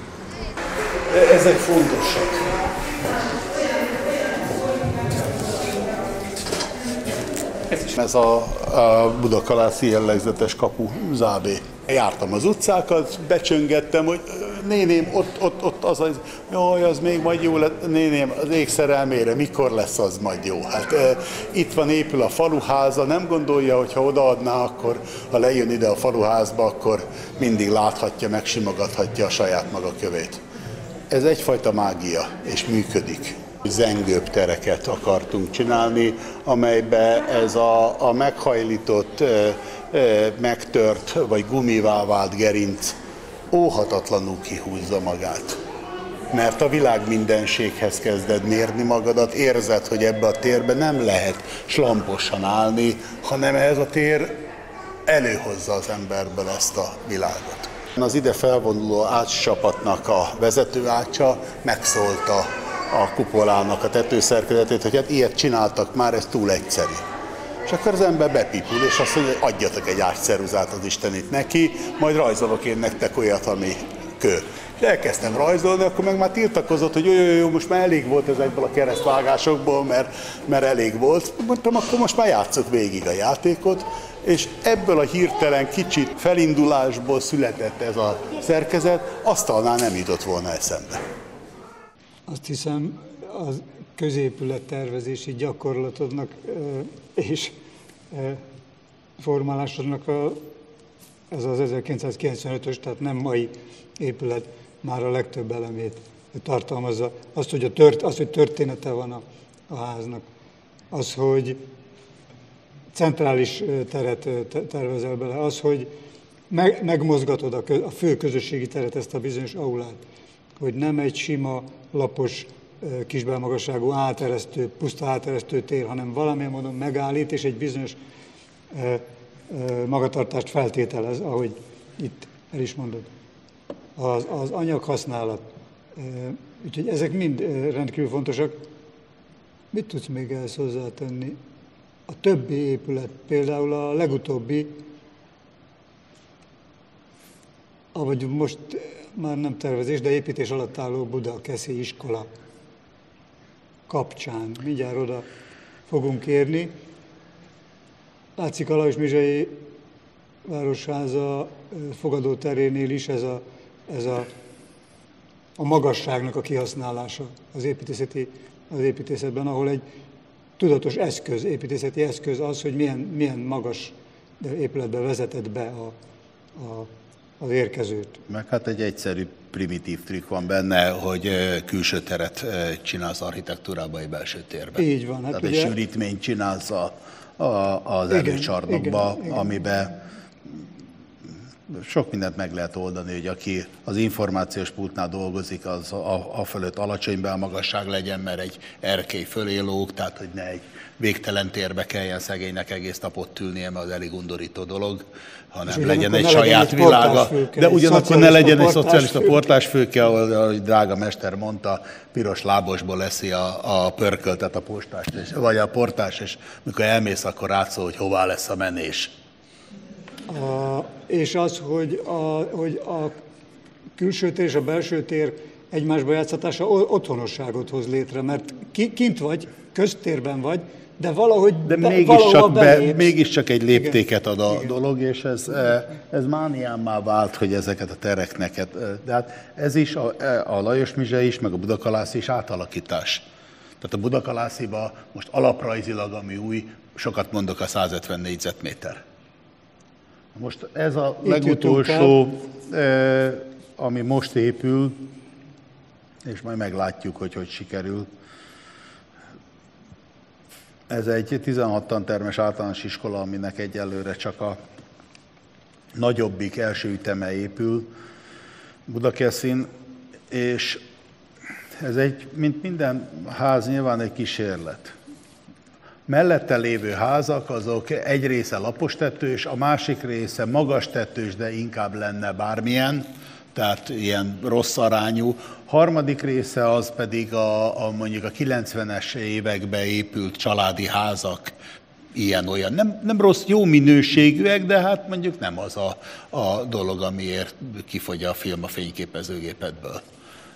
Ezek fontosak. Ez a, a Budakalászi jellegzetes kapu zábé. Jártam az utcákat, becsöngettem, hogy néném, ott, ott, ott az az, jaj, az még majd jó lett, néném, az ég szerelmére, mikor lesz az majd jó? Hát e, itt van, épül a faluháza, nem gondolja, hogy ha odaadná, akkor, ha lejön ide a faluházba, akkor mindig láthatja, megsimogathatja a saját maga kövét. Ez egyfajta mágia, és működik. Zengőbb tereket akartunk csinálni, amelybe ez a, a meghajlított, megtört vagy gumivá vált gerinc óhatatlanul kihúzza magát. Mert a világ mindenséghez kezded mérni magadat, érzed, hogy ebbe a térbe nem lehet slamposan állni, hanem ez a tér előhozza az emberből ezt a világot. Az ide felvonuló ácscsapatnak a vezető ácsa megszólta a kupolának a tetőszerkezetét, hogy hát ilyet csináltak már, ez túl egyszerű. És akkor az ember bepipul, és azt mondja, hogy adjatok egy ágyszeruzát az Istenit neki, majd rajzolok én nektek olyat, ami kő. És elkezdtem rajzolni, akkor meg már tiltakozott, hogy jó, jó, jó, most már elég volt ez egyből a keresztvágásokból, mert, mert elég volt. Mondtam, akkor most már játsszuk végig a játékot, és ebből a hirtelen kicsit felindulásból született ez a szerkezet, asztalnál nem jutott volna eszembe. Azt hiszem, a középület tervezési gyakorlatodnak és formálásodnak a, ez az ezerkilencszázkilencvenötös, tehát nem mai épület már a legtöbb elemét tartalmazza. Azt, hogy, a tört, az, hogy története van a, a háznak, az, hogy centrális teret tervezel bele, az, hogy meg, megmozgatod a, kö, a fő közösségi teret, ezt a bizonyos aulát, hogy nem egy sima, lapos, kisbelmagasságú áteresztő, puszta áteresztő tér, hanem valamilyen módon megállít, és egy bizonyos magatartást feltételez, ahogy itt el is mondod. Az, az anyaghasználat. Úgyhogy ezek mind rendkívül fontosak. Mit tudsz még ehhez hozzátenni? A többi épület, például a legutóbbi, avagy most már nem tervezés, de építés alatt álló Budakeszi iskola kapcsán. Mindjárt oda fogunk érni. Látszik a Lajos-Mizsai Városháza fogadóterénél is ez a, ez a, a magasságnak a kihasználása az, építészeti, az építészetben, ahol egy tudatos eszköz, építészeti eszköz az, hogy milyen, milyen magas épületbe vezeted be a, a az érkezőt. Meg hát egy egyszerű, primitív trükk van benne, hogy külső teret csinálsz architektúrába, egy belső térben. Így van. Hát tehát ugye... egy sűrítményt csinálsz a, a, az előcsarnokba, amiben sok mindent meg lehet oldani, hogy aki az információs pultnál dolgozik, az a, a fölött alacsony belmagasság legyen, mert egy erkély fölé lóg, tehát hogy ne egy végtelen térbe kelljen szegénynek egész nap ott ülnie, mert az elég undorító dolog, hanem legyen egy saját legyen világa. De ugyanakkor ne legyen egy szocialista portásfőke, ahogy drága mester mondta, piros lábosból leszi a, a pörköltet a postást, és, vagy a portás, és mikor elmész, akkor rátszól, hogy hová lesz a menés. A, és az, hogy a, hogy a külső tér és a belső tér egymásba játszatása otthonosságot hoz létre, mert ki, kint vagy, köztérben vagy, de valahogy de be, mégiscsak, be, mégiscsak egy léptéket ad a Igen. dolog, és ez, ez mániámmá vált, hogy ezeket a tereknek, de hát ez is, a, a Lajos-Mizsai is, meg a Budakalászi is átalakítás. Tehát a Budakalásziba most alaprajzilag, ami új, sokat mondok, a százötven négyzetméter. Most ez a Itt legutolsó, eh, ami most épül, és majd meglátjuk, hogy hogy sikerül. Ez egy tizenhat tantermes általános iskola, aminek egyelőre csak a nagyobbik első üteme épül Budakeszin, és ez egy, mint minden ház, nyilván egy kísérlet. Mellette lévő házak, azok egy része lapos tetős, a másik része magas tetős, de inkább lenne bármilyen, tehát ilyen rossz arányú. Harmadik része az pedig a, a mondjuk a kilencvenes években épült családi házak, ilyen-olyan. Nem, nem rossz, jó minőségűek, de hát mondjuk nem az a, a dolog, amiért kifogy a film a fényképezőgépedből.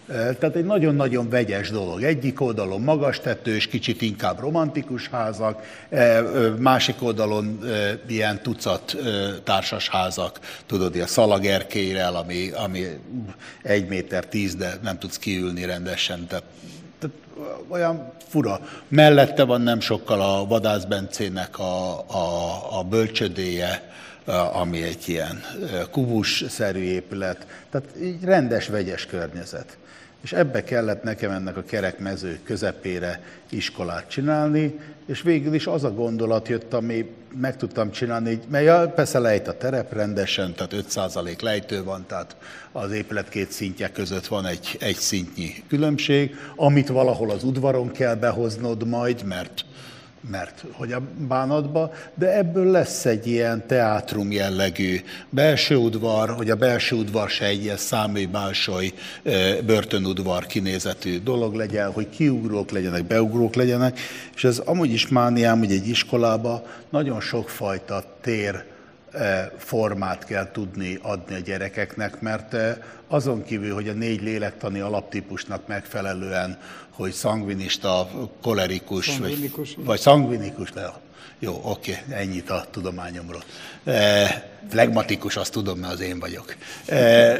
Tehát egy nagyon-nagyon vegyes dolog. Egyik oldalon magas tetős, kicsit inkább romantikus házak, másik oldalon ilyen tucat társasházak, tudod, a szalagerkélyrel, ami, ami egy méter tíz, de nem tudsz kiülni rendesen. Tehát, tehát olyan fura. Mellette van nem sokkal a Vadász Bencének a, a, a bölcsödéje, ami egy ilyen kubusszerű épület. Tehát így rendes, vegyes környezet. És ebbe kellett nekem ennek a kerekmező közepére iskolát csinálni, és végül is az a gondolat jött, ami meg tudtam csinálni, mert persze lejt a terep rendesen, tehát öt százalék lejtő van, tehát az épület két szintje között van egy, egy szintnyi különbség, amit valahol az udvaron kell behoznod majd, mert mert hogy a bánatba, de ebből lesz egy ilyen teátrum jellegű belső udvar, hogy a belső udvar se egy ilyen száműbálsoly börtönudvar kinézetű dolog legyen, hogy kiugrók legyenek, beugrók legyenek, és ez amúgy is mániám, hogy egy iskolába nagyon sokfajta tér formát kell tudni adni a gyerekeknek, mert azon kívül, hogy a négy lélektani alaptípusnak megfelelően, hogy szangvinista, kolerikus, szangvinikus, vagy, vagy szangvinikus, de jó, oké, ennyit a tudományomról. E, flegmatikus, azt tudom, mert az én vagyok. E,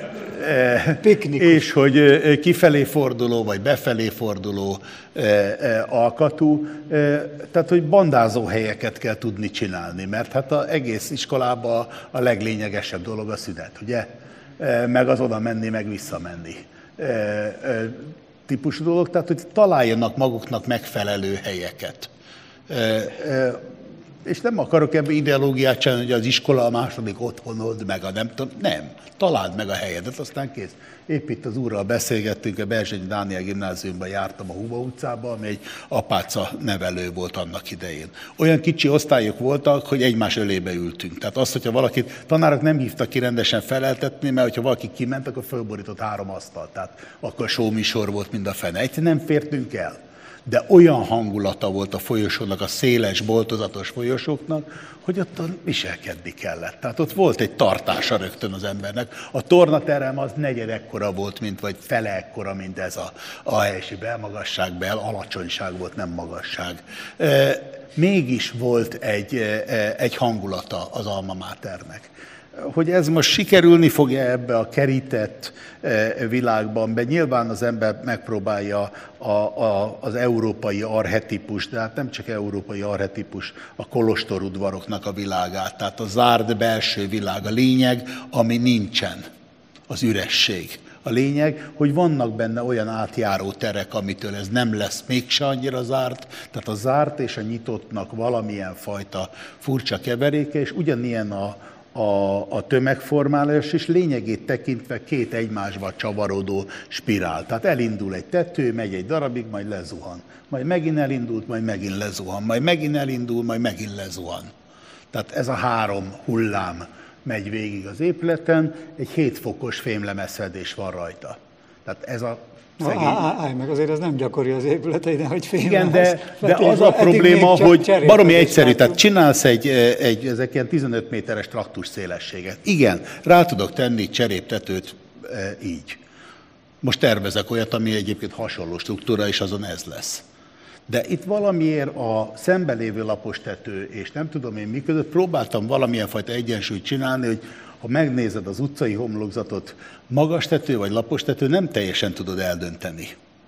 e, és hogy kifelé forduló, vagy befelé forduló e, e, alkatú, e, tehát hogy bandázó helyeket kell tudni csinálni, mert hát az egész iskolában a leglényegesebb dolog a szünet, ugye? E, meg az oda menni, meg visszamenni. E, e, típusú dolog, tehát hogy találjanak maguknak megfelelő helyeket. E, e, és nem akarok ebbe ideológiát csinálni, hogy az iskola a második otthonod, meg a nem tudom, nem. Találd meg a helyedet, aztán kész. Épp itt az úrral beszélgettünk, a Berzsenyi Dániel gimnáziumban jártam a Huba utcába, ami egy apáca nevelő volt annak idején. Olyan kicsi osztályok voltak, hogy egymás ölébe ültünk. Tehát azt, hogyha valakit, tanárok nem hívtak ki rendesen feleltetni, mert hogyha valaki kiment, akkor fölborított három asztalt. Tehát akkor showműsor volt mind a fene. Egyszerűen nem fértünk el. De olyan hangulata volt a folyosónak, a széles, boltozatos folyosóknak, hogy ott viselkedni kellett. Tehát ott volt egy tartása rögtön az embernek. A tornaterem az negyed ekkora volt, mint, vagy fele ekkora, mint ez a, a helyesi belmagasság, bel alacsonyság volt, nem magasság. E, mégis volt egy, egy hangulata az alma maternek. Hogy ez most sikerülni fog-e ebbe a kerített világban, de nyilván az ember megpróbálja a, a, az európai archetipus, de hát nem csak európai archetipus, a kolostorudvaroknak a világát, tehát a zárt belső világ, a lényeg, ami nincsen, az üresség. A lényeg, hogy vannak benne olyan átjáró terek, amitől ez nem lesz mégse annyira zárt, tehát a zárt és a nyitottnak valamilyen fajta furcsa keveréke, és ugyanilyen a A, a tömegformálás is lényegét tekintve két egymásba csavarodó spirál. Tehát elindul egy tető, megy egy darabig, majd lezuhan. Majd megint elindult, majd megint lezuhan. Majd megint elindul, majd megint lezuhan. Tehát ez a három hullám megy végig az épületen, egy hét fokos fémlemezfedés van rajta. Tehát ez a szegény... Állj meg, azért ez nem gyakori az épületeiden, hogy fémlemez. Igen, de, de az a probléma, hogy baromi egyszerű, tehát csinálsz egy, egy, ezek ilyen tizenöt méteres traktus szélességet. Igen, rá tudok tenni cseréptetőt e, így. Most tervezek olyat, ami egyébként hasonló struktúra, és azon ez lesz. De itt valamiért a szembelévő lapos tető, és nem tudom én mi között, próbáltam valamilyen fajta egyensúlyt csinálni, hogy ha megnézed az utcai homlokzatot, magas tető vagy lapos tető, nem teljesen tudod eldönteni.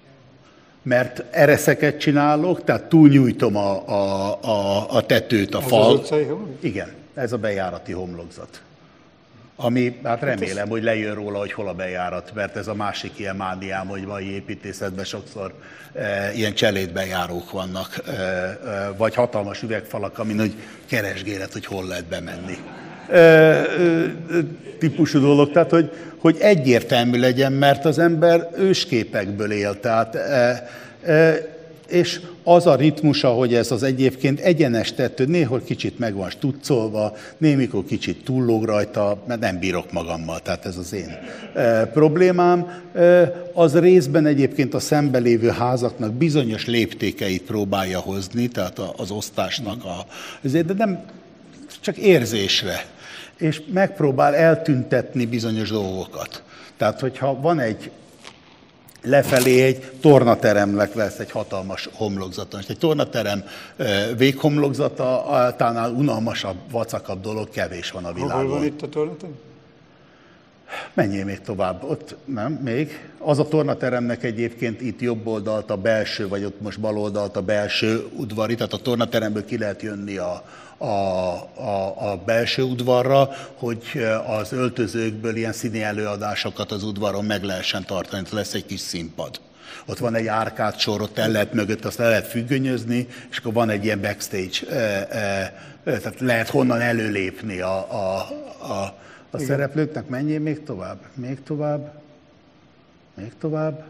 Mert ereszeket csinálok, tehát túlnyújtom a, a, a, a tetőt, a ez fal. Az utcai homlokzat? Igen, ez a bejárati homlokzat. Ami, hát remélem, hogy lejön róla, hogy hol a bejárat, mert ez a másik ilyen mániám, hogy mai építészetben sokszor e, ilyen cselédbejárók vannak, e, e, vagy hatalmas üvegfalak, amin hogy keresgélet, hogy hol lehet bemenni. E, e, típusú dolog, tehát hogy, hogy egyértelmű legyen, mert az ember ősképekből él, tehát e, e, és az a ritmusa, hogy ez az egyébként egyenes tető, néhol kicsit meg van stuccolva, némikor kicsit túllóg rajta, mert nem bírok magammal, tehát ez az én e, problémám. E, az részben egyébként a szembelévő házaknak bizonyos léptékeit próbálja hozni, tehát az osztásnak a... de nem csak érzésre. És megpróbál eltüntetni bizonyos dolgokat. Tehát, hogyha van egy lefelé egy tornateremnek lesz egy hatalmas homlokzata. És egy tornaterem véghomlokzata általán unalmasabb, vacakabb dolog kevés van a világon. Hol van itt a tornaterem? Menjél még tovább, ott nem, még. Az a tornateremnek egyébként itt jobb oldalt a belső, vagy ott most bal oldalt a belső udvari, tehát a tornateremből ki lehet jönni a, a, a, a belső udvarra, hogy az öltözőkből ilyen színi előadásokat az udvaron meg lehessen tartani, tehát lesz egy kis színpad. Ott van egy árkádsor, ott el lehet mögött, azt le lehet függönyözni, és akkor van egy ilyen backstage, e, e, tehát lehet honnan előlépni a, a, a A Igen. szereplőknek. Menjél még tovább, még tovább, még tovább.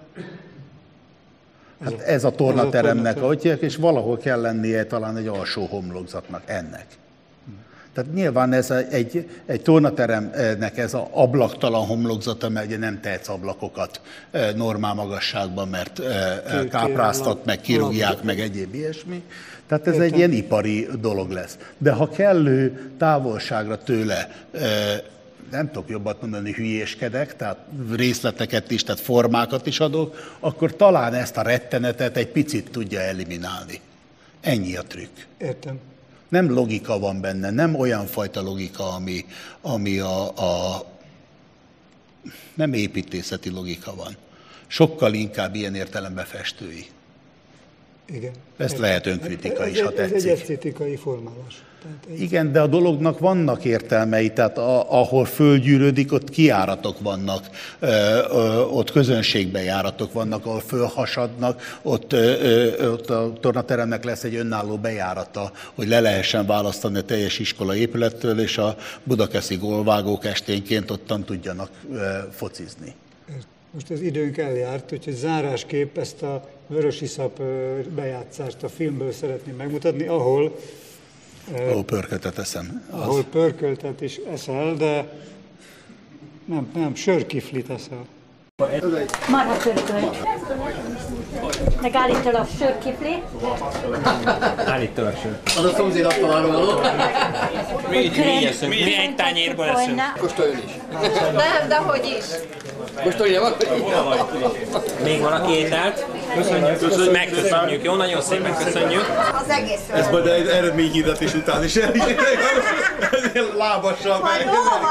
Hát ez a tornateremnek, ahogy hívják, és valahol kell lennie talán egy alsó homlokzatnak ennek. Tehát nyilván ez egy, egy tornateremnek ez az ablaktalan homlokzata, mert ugye nem tehetsz ablakokat normál magasságban, mert kápráztat, meg kirúgják, meg egyéb ilyesmi. Tehát ez egy ilyen ipari dolog lesz. De ha kellő távolságra tőle, nem tudok jobbat mondani, hülyéskedek, tehát részleteket is, tehát formákat is adok, akkor talán ezt a rettenetet egy picit tudja eliminálni. Ennyi a trükk. Értem. Nem logika van benne, nem olyan fajta logika, ami, ami a, a... nem építészeti logika van. Sokkal inkább ilyen értelemben festői. Igen. Ezt lehet önkritika is, ha tetszik. Ez egy esztétikai formálás. Egy... Igen, de a dolognak vannak értelmei, tehát a, ahol fölgyűrődik, ott kijáratok vannak, ö, ö, ott közönségbejáratok vannak, ahol fölhasadnak, ott, ö, ö, ott a tornateremnek lesz egy önálló bejárata, hogy le lehessen választani a teljes iskola épülettől, és a budakeszi gólvágók esténként ottan tudjanak ö, focizni. Most az időnk eljárt, úgyhogy zárásképp ezt a vörösiszap bejátszást a filmből szeretném megmutatni, ahol Ahol pörköltet eszem. Az. Ahol pörköltet is eszel, de nem, nem, sörkiflit eszel. Marha pörkölt. Meg állíttál a sörkifli. Állíttál a sör. Az a szomszéd asztaláról való. Mi így mi eszünk? Mi egy tányérból eszünk. Kóstoljon is. Nem, de hogy is. Kóstoljon van? Még van a ételt. Köszönjük, köszönjük, megköszönjük. Jó, nagyon szépen köszönjük. Az egész. Ez majd egy eredményhirdetés után is lábassal meg.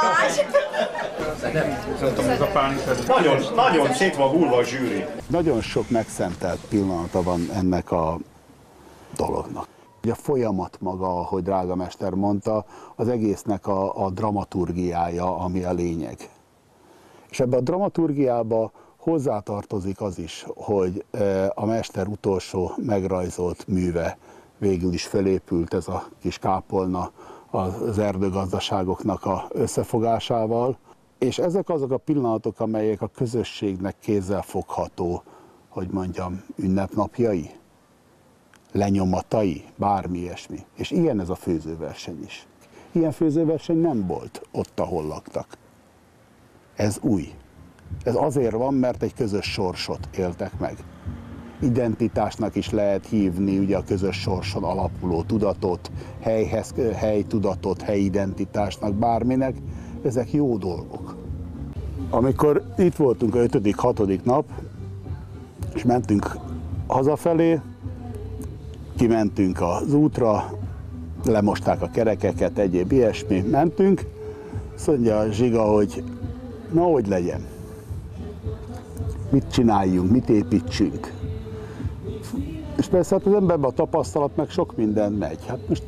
Nagyon, nagyon szét van hullva a zsűri. Nagyon sok megszentelt pillanata van ennek a dolognak. A folyamat maga, ahogy drága mester mondta, az egésznek a, a dramaturgiája, ami a lényeg. És ebbe a dramaturgiába hozzátartozik az is, hogy a mester utolsó megrajzolt műve végül is felépült, ez a kis kápolna az erdőgazdaságoknak a összefogásával. És ezek azok a pillanatok, amelyek a közösségnek kézzelfogható, hogy mondjam, ünnepnapjai, lenyomatai, bármi ilyesmi. És ilyen ez a főzőverseny is. Ilyen főzőverseny nem volt ott, ahol laktak. Ez új. Ez azért van, mert egy közös sorsot éltek meg. Identitásnak is lehet hívni ugye a közös sorson alapuló tudatot, helyhez, helytudatot, helyidentitásnak, bárminek. Ezek jó dolgok. Amikor itt voltunk a ötödik, hatodik nap, és mentünk hazafelé, kimentünk az útra, lemosták a kerekeket, egyéb ilyesmi, mentünk, azt mondja Zsiga, hogy na, hogy legyen, mit csináljunk, mit építsünk. És persze hát az emberben a tapasztalat meg sok minden megy, hát most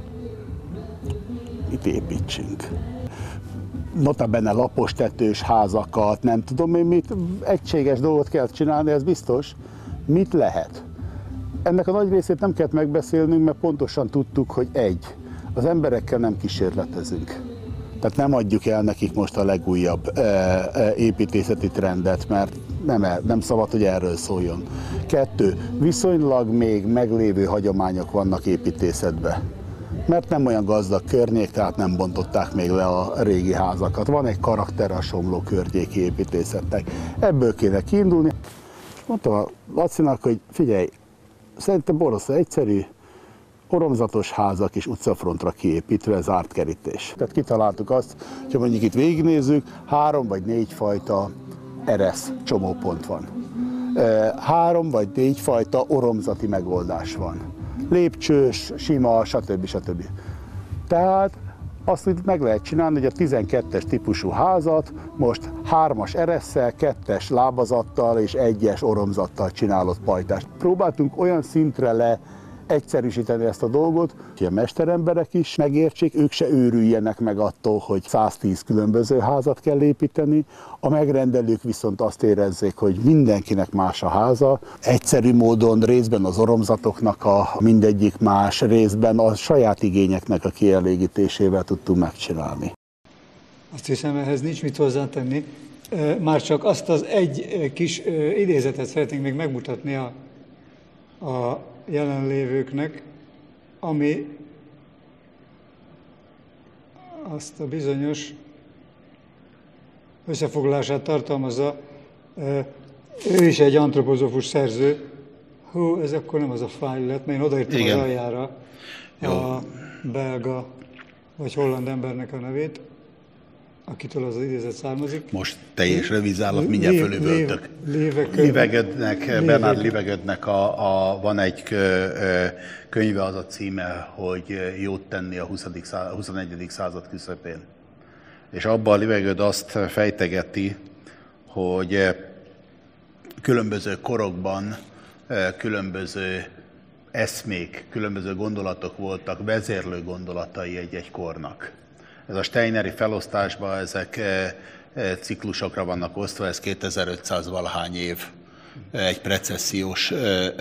mit építsünk. Notabene lapos tetős házakat, nem tudom én mit, egységes dolgot kell csinálni, ez biztos. Mit lehet? Ennek a nagy részét nem kellett megbeszélnünk, mert pontosan tudtuk, hogy egy, az emberekkel nem kísérletezünk. Tehát nem adjuk el nekik most a legújabb e, e, építészeti trendet, mert nem, nem szabad, hogy erről szóljon. Kettő, viszonylag még meglévő hagyományok vannak építészetben. Mert nem olyan gazdag környék, tehát nem bontották még le a régi házakat. Van egy karakterrasomló környéki építészetnek. Ebből kéne kiindulni. Mondtam a Lacinak, hogy figyelj, szerintem borzasztó egyszerű, oromzatos házak is utcafrontra kiépítve, zárt kerítés. Tehát kitaláltuk azt, hogy mondjuk itt végignézzük, három vagy négy fajta eresz csomópont van. három vagy négy fajta oromzati megoldás van. Lépcsős, sima, stb. stb. Tehát azt itt meg lehet csinálni, hogy a tizenkettes típusú házat most hármas eresszel, kettes lábazattal és egyes oromzattal csinálott pajtást. Próbáltunk olyan szintre le egyszerűsíteni ezt a dolgot, hogy a mesteremberek is megértsék, ők se őrüljenek meg attól, hogy száztíz különböző házat kell építeni, a megrendelők viszont azt érezzék, hogy mindenkinek más a háza, egyszerű módon részben az oromzatoknak a mindegyik más, részben a saját igényeknek a kielégítésével tudtunk megcsinálni. Azt hiszem, ehhez nincs mit hozzátenni, már csak azt az egy kis idézetet szeretnénk még megmutatni a, a jelenlévőknek, ami azt a bizonyos összefoglalását tartalmazza. Ő is egy antropozófus szerző. Hú, ez akkor nem az a fájl lett, mert én odaírtam az aljára a belga vagy holland embernek a nevét, akitől az az idézet származik. Most teljes revizálok, mindjárt fölüvöltök. Livegödnek, Bernard Livegödnek a, a, van egy könyve, az a címe, hogy Jót tenni a huszonegyedik század küszöbén. És abban Livegöd azt fejtegeti, hogy különböző korokban különböző eszmék, különböző gondolatok voltak, vezérlő gondolatai egy-egy kornak. Ez a steineri felosztásban ezek ciklusokra vannak osztva, ez kétezer-ötszáz valahány év, egy precessziós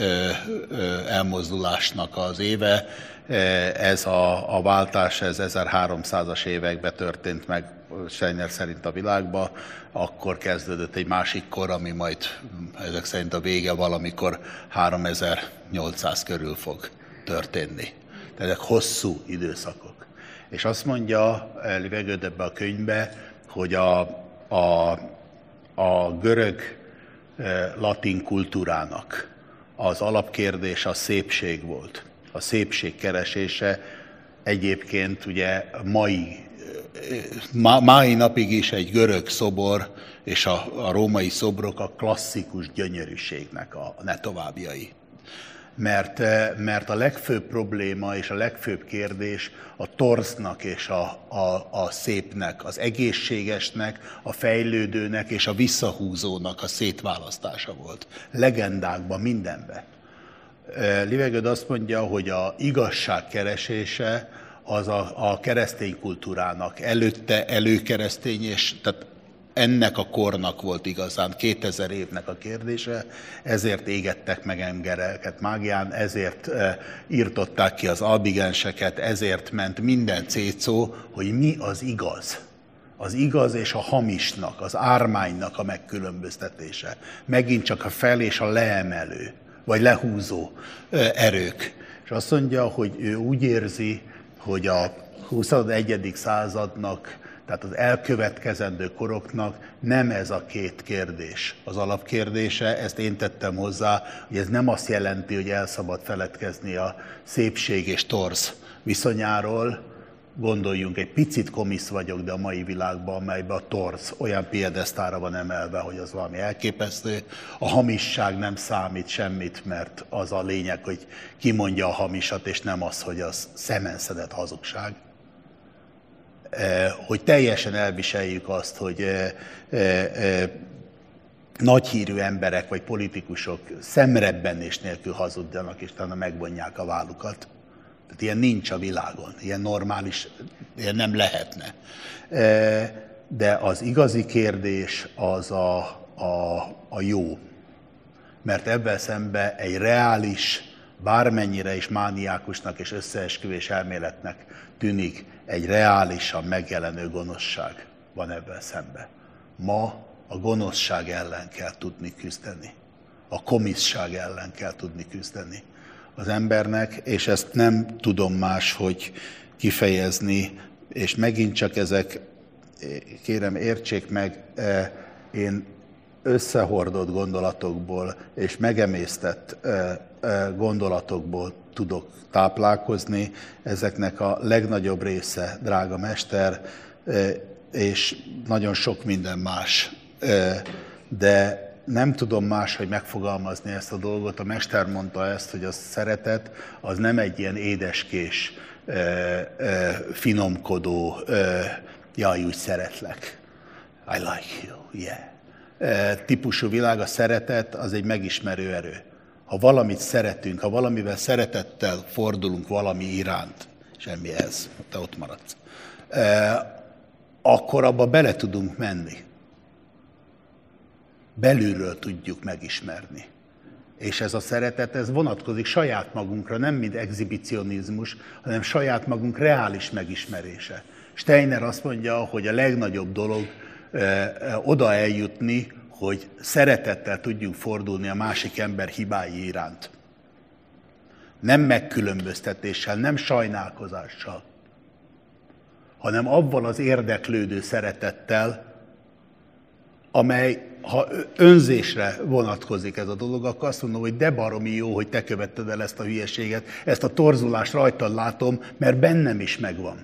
elmozdulásnak az éve. Ez a, a váltás, ez ezerháromszázas években történt meg Steiner szerint a világban, akkor kezdődött egy másik kor, ami majd ezek szerint a vége valamikor háromezer-nyolcszáz körül fog történni. Tehát ezek hosszú időszakok. És azt mondja Livegöd ebbe a könyvbe, hogy a, a, a görög latin kultúrának az alapkérdés a szépség volt. A szépség keresése egyébként ugye mai, mai napig is egy görög szobor és a, a római szobrok a klasszikus gyönyörűségnek a, a ne továbbjai. Mert, mert a legfőbb probléma és a legfőbb kérdés a torznak és a, a, a szépnek, az egészségesnek, a fejlődőnek és a visszahúzónak a szétválasztása volt. Legendákban, mindenben. Livegöd azt mondja, hogy a igazság keresése az a, a keresztény kultúrának előtte előkeresztény, és tehát ennek a kornak volt igazán kétezer évnek a kérdése, ezért égettek meg embereket mágián, ezért e, írtották ki az albigenseket, ezért ment minden cécó, hogy mi az igaz. Az igaz és a hamisnak, az ármánynak a megkülönböztetése. Megint csak a fel és a leemelő, vagy lehúzó e, erők. És azt mondja, hogy ő úgy érzi, hogy a huszonegyedik századnak, tehát az elkövetkezendő koroknak nem ez a két kérdés az alapkérdése, ezt én tettem hozzá, hogy ez nem azt jelenti, hogy el szabad feledkezni a szépség és torz viszonyáról. Gondoljunk, egy picit komisz vagyok, de a mai világban, amelyben a torz olyan piedesztára van emelve, hogy az valami elképesztő. A hamisság nem számít semmit, mert az a lényeg, hogy ki mondja a hamisat, és nem az, hogy az szemenszedett hazugság. Hogy teljesen elviseljük azt, hogy nagyhírű emberek vagy politikusok szemrebbenés nélkül hazudjanak, és talán megvonják a vállukat. Tehát ilyen nincs a világon, ilyen normális, ilyen nem lehetne. De az igazi kérdés az a, a, a jó. Mert ebben szemben egy reális, bármennyire is mániákusnak és összeesküvés elméletnek tűnik, egy reálisan megjelenő gonoszság van ebben szemben. Ma a gonoszság ellen kell tudni küzdeni. A komiszság ellen kell tudni küzdeni az embernek, és ezt nem tudom máshogy kifejezni, és megint csak ezek, kérem értsék meg, én összehordott gondolatokból és megemésztett gondolatokból tudok táplálkozni. Ezeknek a legnagyobb része, drága mester, és nagyon sok minden más. De nem tudom máshogy megfogalmazni ezt a dolgot. A mester mondta ezt, hogy a szeretet az nem egy ilyen édeskés, finomkodó, jaj, úgy szeretlek, I like you, yeah, típusú világ. A szeretet az egy megismerő erő. Ha valamit szeretünk, ha valamivel szeretettel fordulunk valami iránt, semmi ez, te ott maradsz, akkor abba bele tudunk menni. Belülről tudjuk megismerni. És ez a szeretet, ez vonatkozik saját magunkra, nem mint exhibicionizmus, hanem saját magunk reális megismerése. Steiner azt mondja, hogy a legnagyobb dolog e, oda eljutni, hogy szeretettel tudjunk fordulni a másik ember hibái iránt. Nem megkülönböztetéssel, nem sajnálkozással, hanem avval az érdeklődő szeretettel, amely, ha önzésre vonatkozik ez a dolog, akkor azt mondom, hogy de baromi jó, hogy te követted el ezt a hülyeséget, ezt a torzulást rajtad látom, mert bennem is megvan.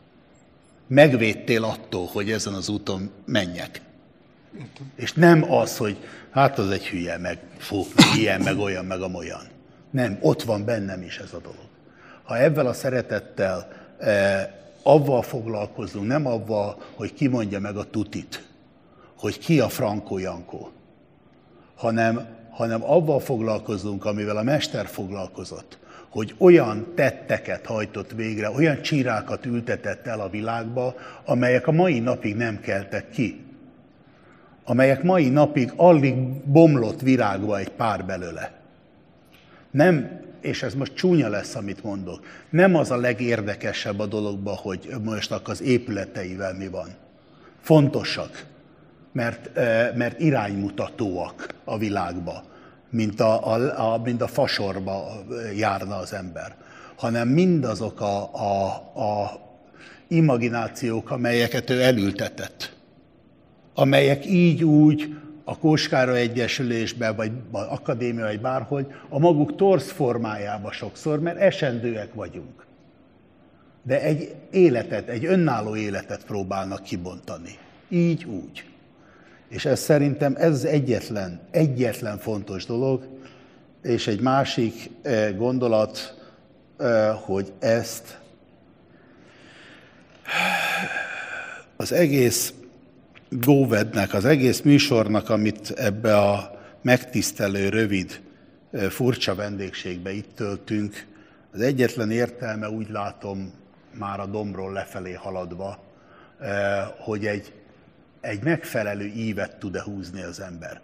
Megvédtél attól, hogy ezen az úton menjek. És nem az, hogy hát az egy hülye, meg fú, ilyen, meg olyan, meg amolyan. Nem, ott van bennem is ez a dolog. Ha ebben a szeretettel eh, avval foglalkozunk, nem avval, hogy ki mondja meg a tutit, hogy ki a Frankó Jankó, hanem, hanem avval foglalkozunk, amivel a mester foglalkozott, hogy olyan tetteket hajtott végre, olyan csirákat ültetett el a világba, amelyek a mai napig nem keltek ki. Amelyek mai napig alig bomlott virágba egy pár belőle. Nem, és ez most csúnya lesz, amit mondok, nem az a legérdekesebb a dologban, hogy mostnak az épületeivel mi van. Fontosak, mert, mert iránymutatóak a világba, mint a, a, a, mint a fasorba járna az ember, hanem mindazok a, a, a imaginációk, amelyeket ő elültetett, amelyek így úgy a Kóskára Egyesülésben, vagy az akadémia, vagy bárhogy, a maguk torz formájába sokszor, mert esendőek vagyunk. De egy életet, egy önálló életet próbálnak kibontani. Így, úgy. És ez szerintem ez egyetlen, egyetlen fontos dolog, és egy másik gondolat, hogy ezt az egész Góvednek, az egész műsornak, amit ebbe a megtisztelő, rövid, furcsa vendégségbe itt töltünk, az egyetlen értelme, úgy látom, már a dombról lefelé haladva, hogy egy, egy megfelelő ívet tud-e húzni az ember.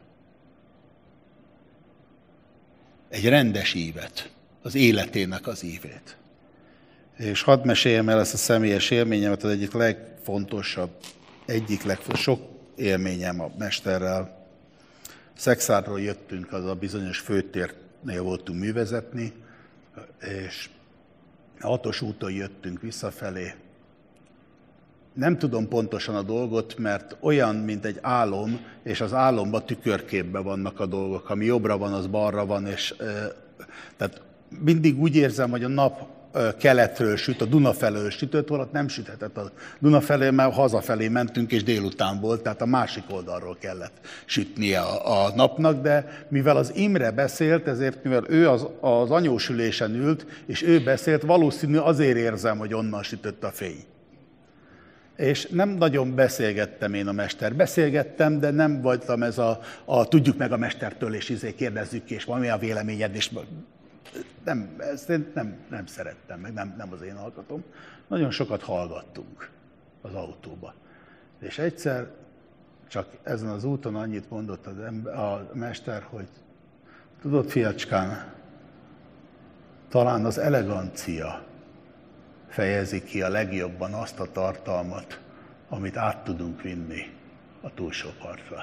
Egy rendes ívet, az életének az ívét. És hadd meséljem el ezt a személyes élményemet, az egyik legfontosabb, egyik legfontosabb, sok élményem a mesterrel. Szexárdról jöttünk, az a bizonyos főtérnél voltunk művezetni, és a hatos úton jöttünk visszafelé. Nem tudom pontosan a dolgot, mert olyan, mint egy álom, és az álomban tükörképben vannak a dolgok. Ami jobbra van, az balra van, és e, tehát mindig úgy érzem, hogy a nap keletről süt, a Duna felől sütött, holott nem süthetett a Duna felé, mert hazafelé mentünk, és délután volt, tehát a másik oldalról kellett sütnie a, a napnak, de mivel az Imre beszélt, ezért mivel ő az, az anyósülésen ült, és ő beszélt, valószínű azért érzem, hogy onnan sütött a fény. És nem nagyon beszélgettem én a mester. Beszélgettem, de nem voltam ez a, a tudjuk meg a mestertől, és izé kérdezzük ki, és van mi a véleményed, és nem, ezt én nem, nem szerettem, meg nem, nem az én alkatom. Nagyon sokat hallgattunk az autóba. És egyszer csak ezen az úton annyit mondott az ember, a mester, hogy tudod, fiacskám, talán az elegancia fejezi ki a legjobban azt a tartalmat, amit át tudunk vinni a túlsó partra.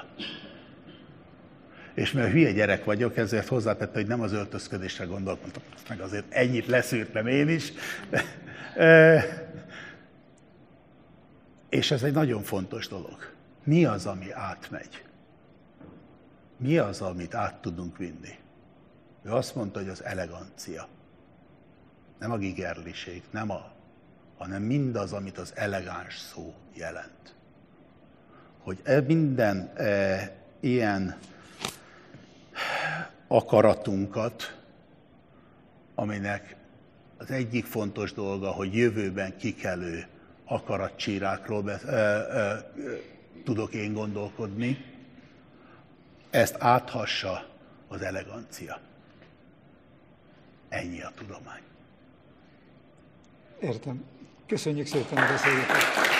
És mert hülye gyerek vagyok, ezért hozzátette, hogy nem az öltözködésre gondolkodtam, meg azért ennyit leszűrtem én is. És ez egy nagyon fontos dolog. Mi az, ami átmegy? Mi az, amit át tudunk vinni? Ő azt mondta, hogy az elegancia. Nem a gigerliség, nem a, hanem mindaz, amit az elegáns szó jelent. Hogy minden e, ilyen akaratunkat, aminek az egyik fontos dolga, hogy jövőben kikelő akaratcsírákról be, ö, ö, ö, tudok én gondolkodni, ezt áthassa az elegancia. Ennyi a tudomány. Értem. Köszönjük szépen a beszélgetést.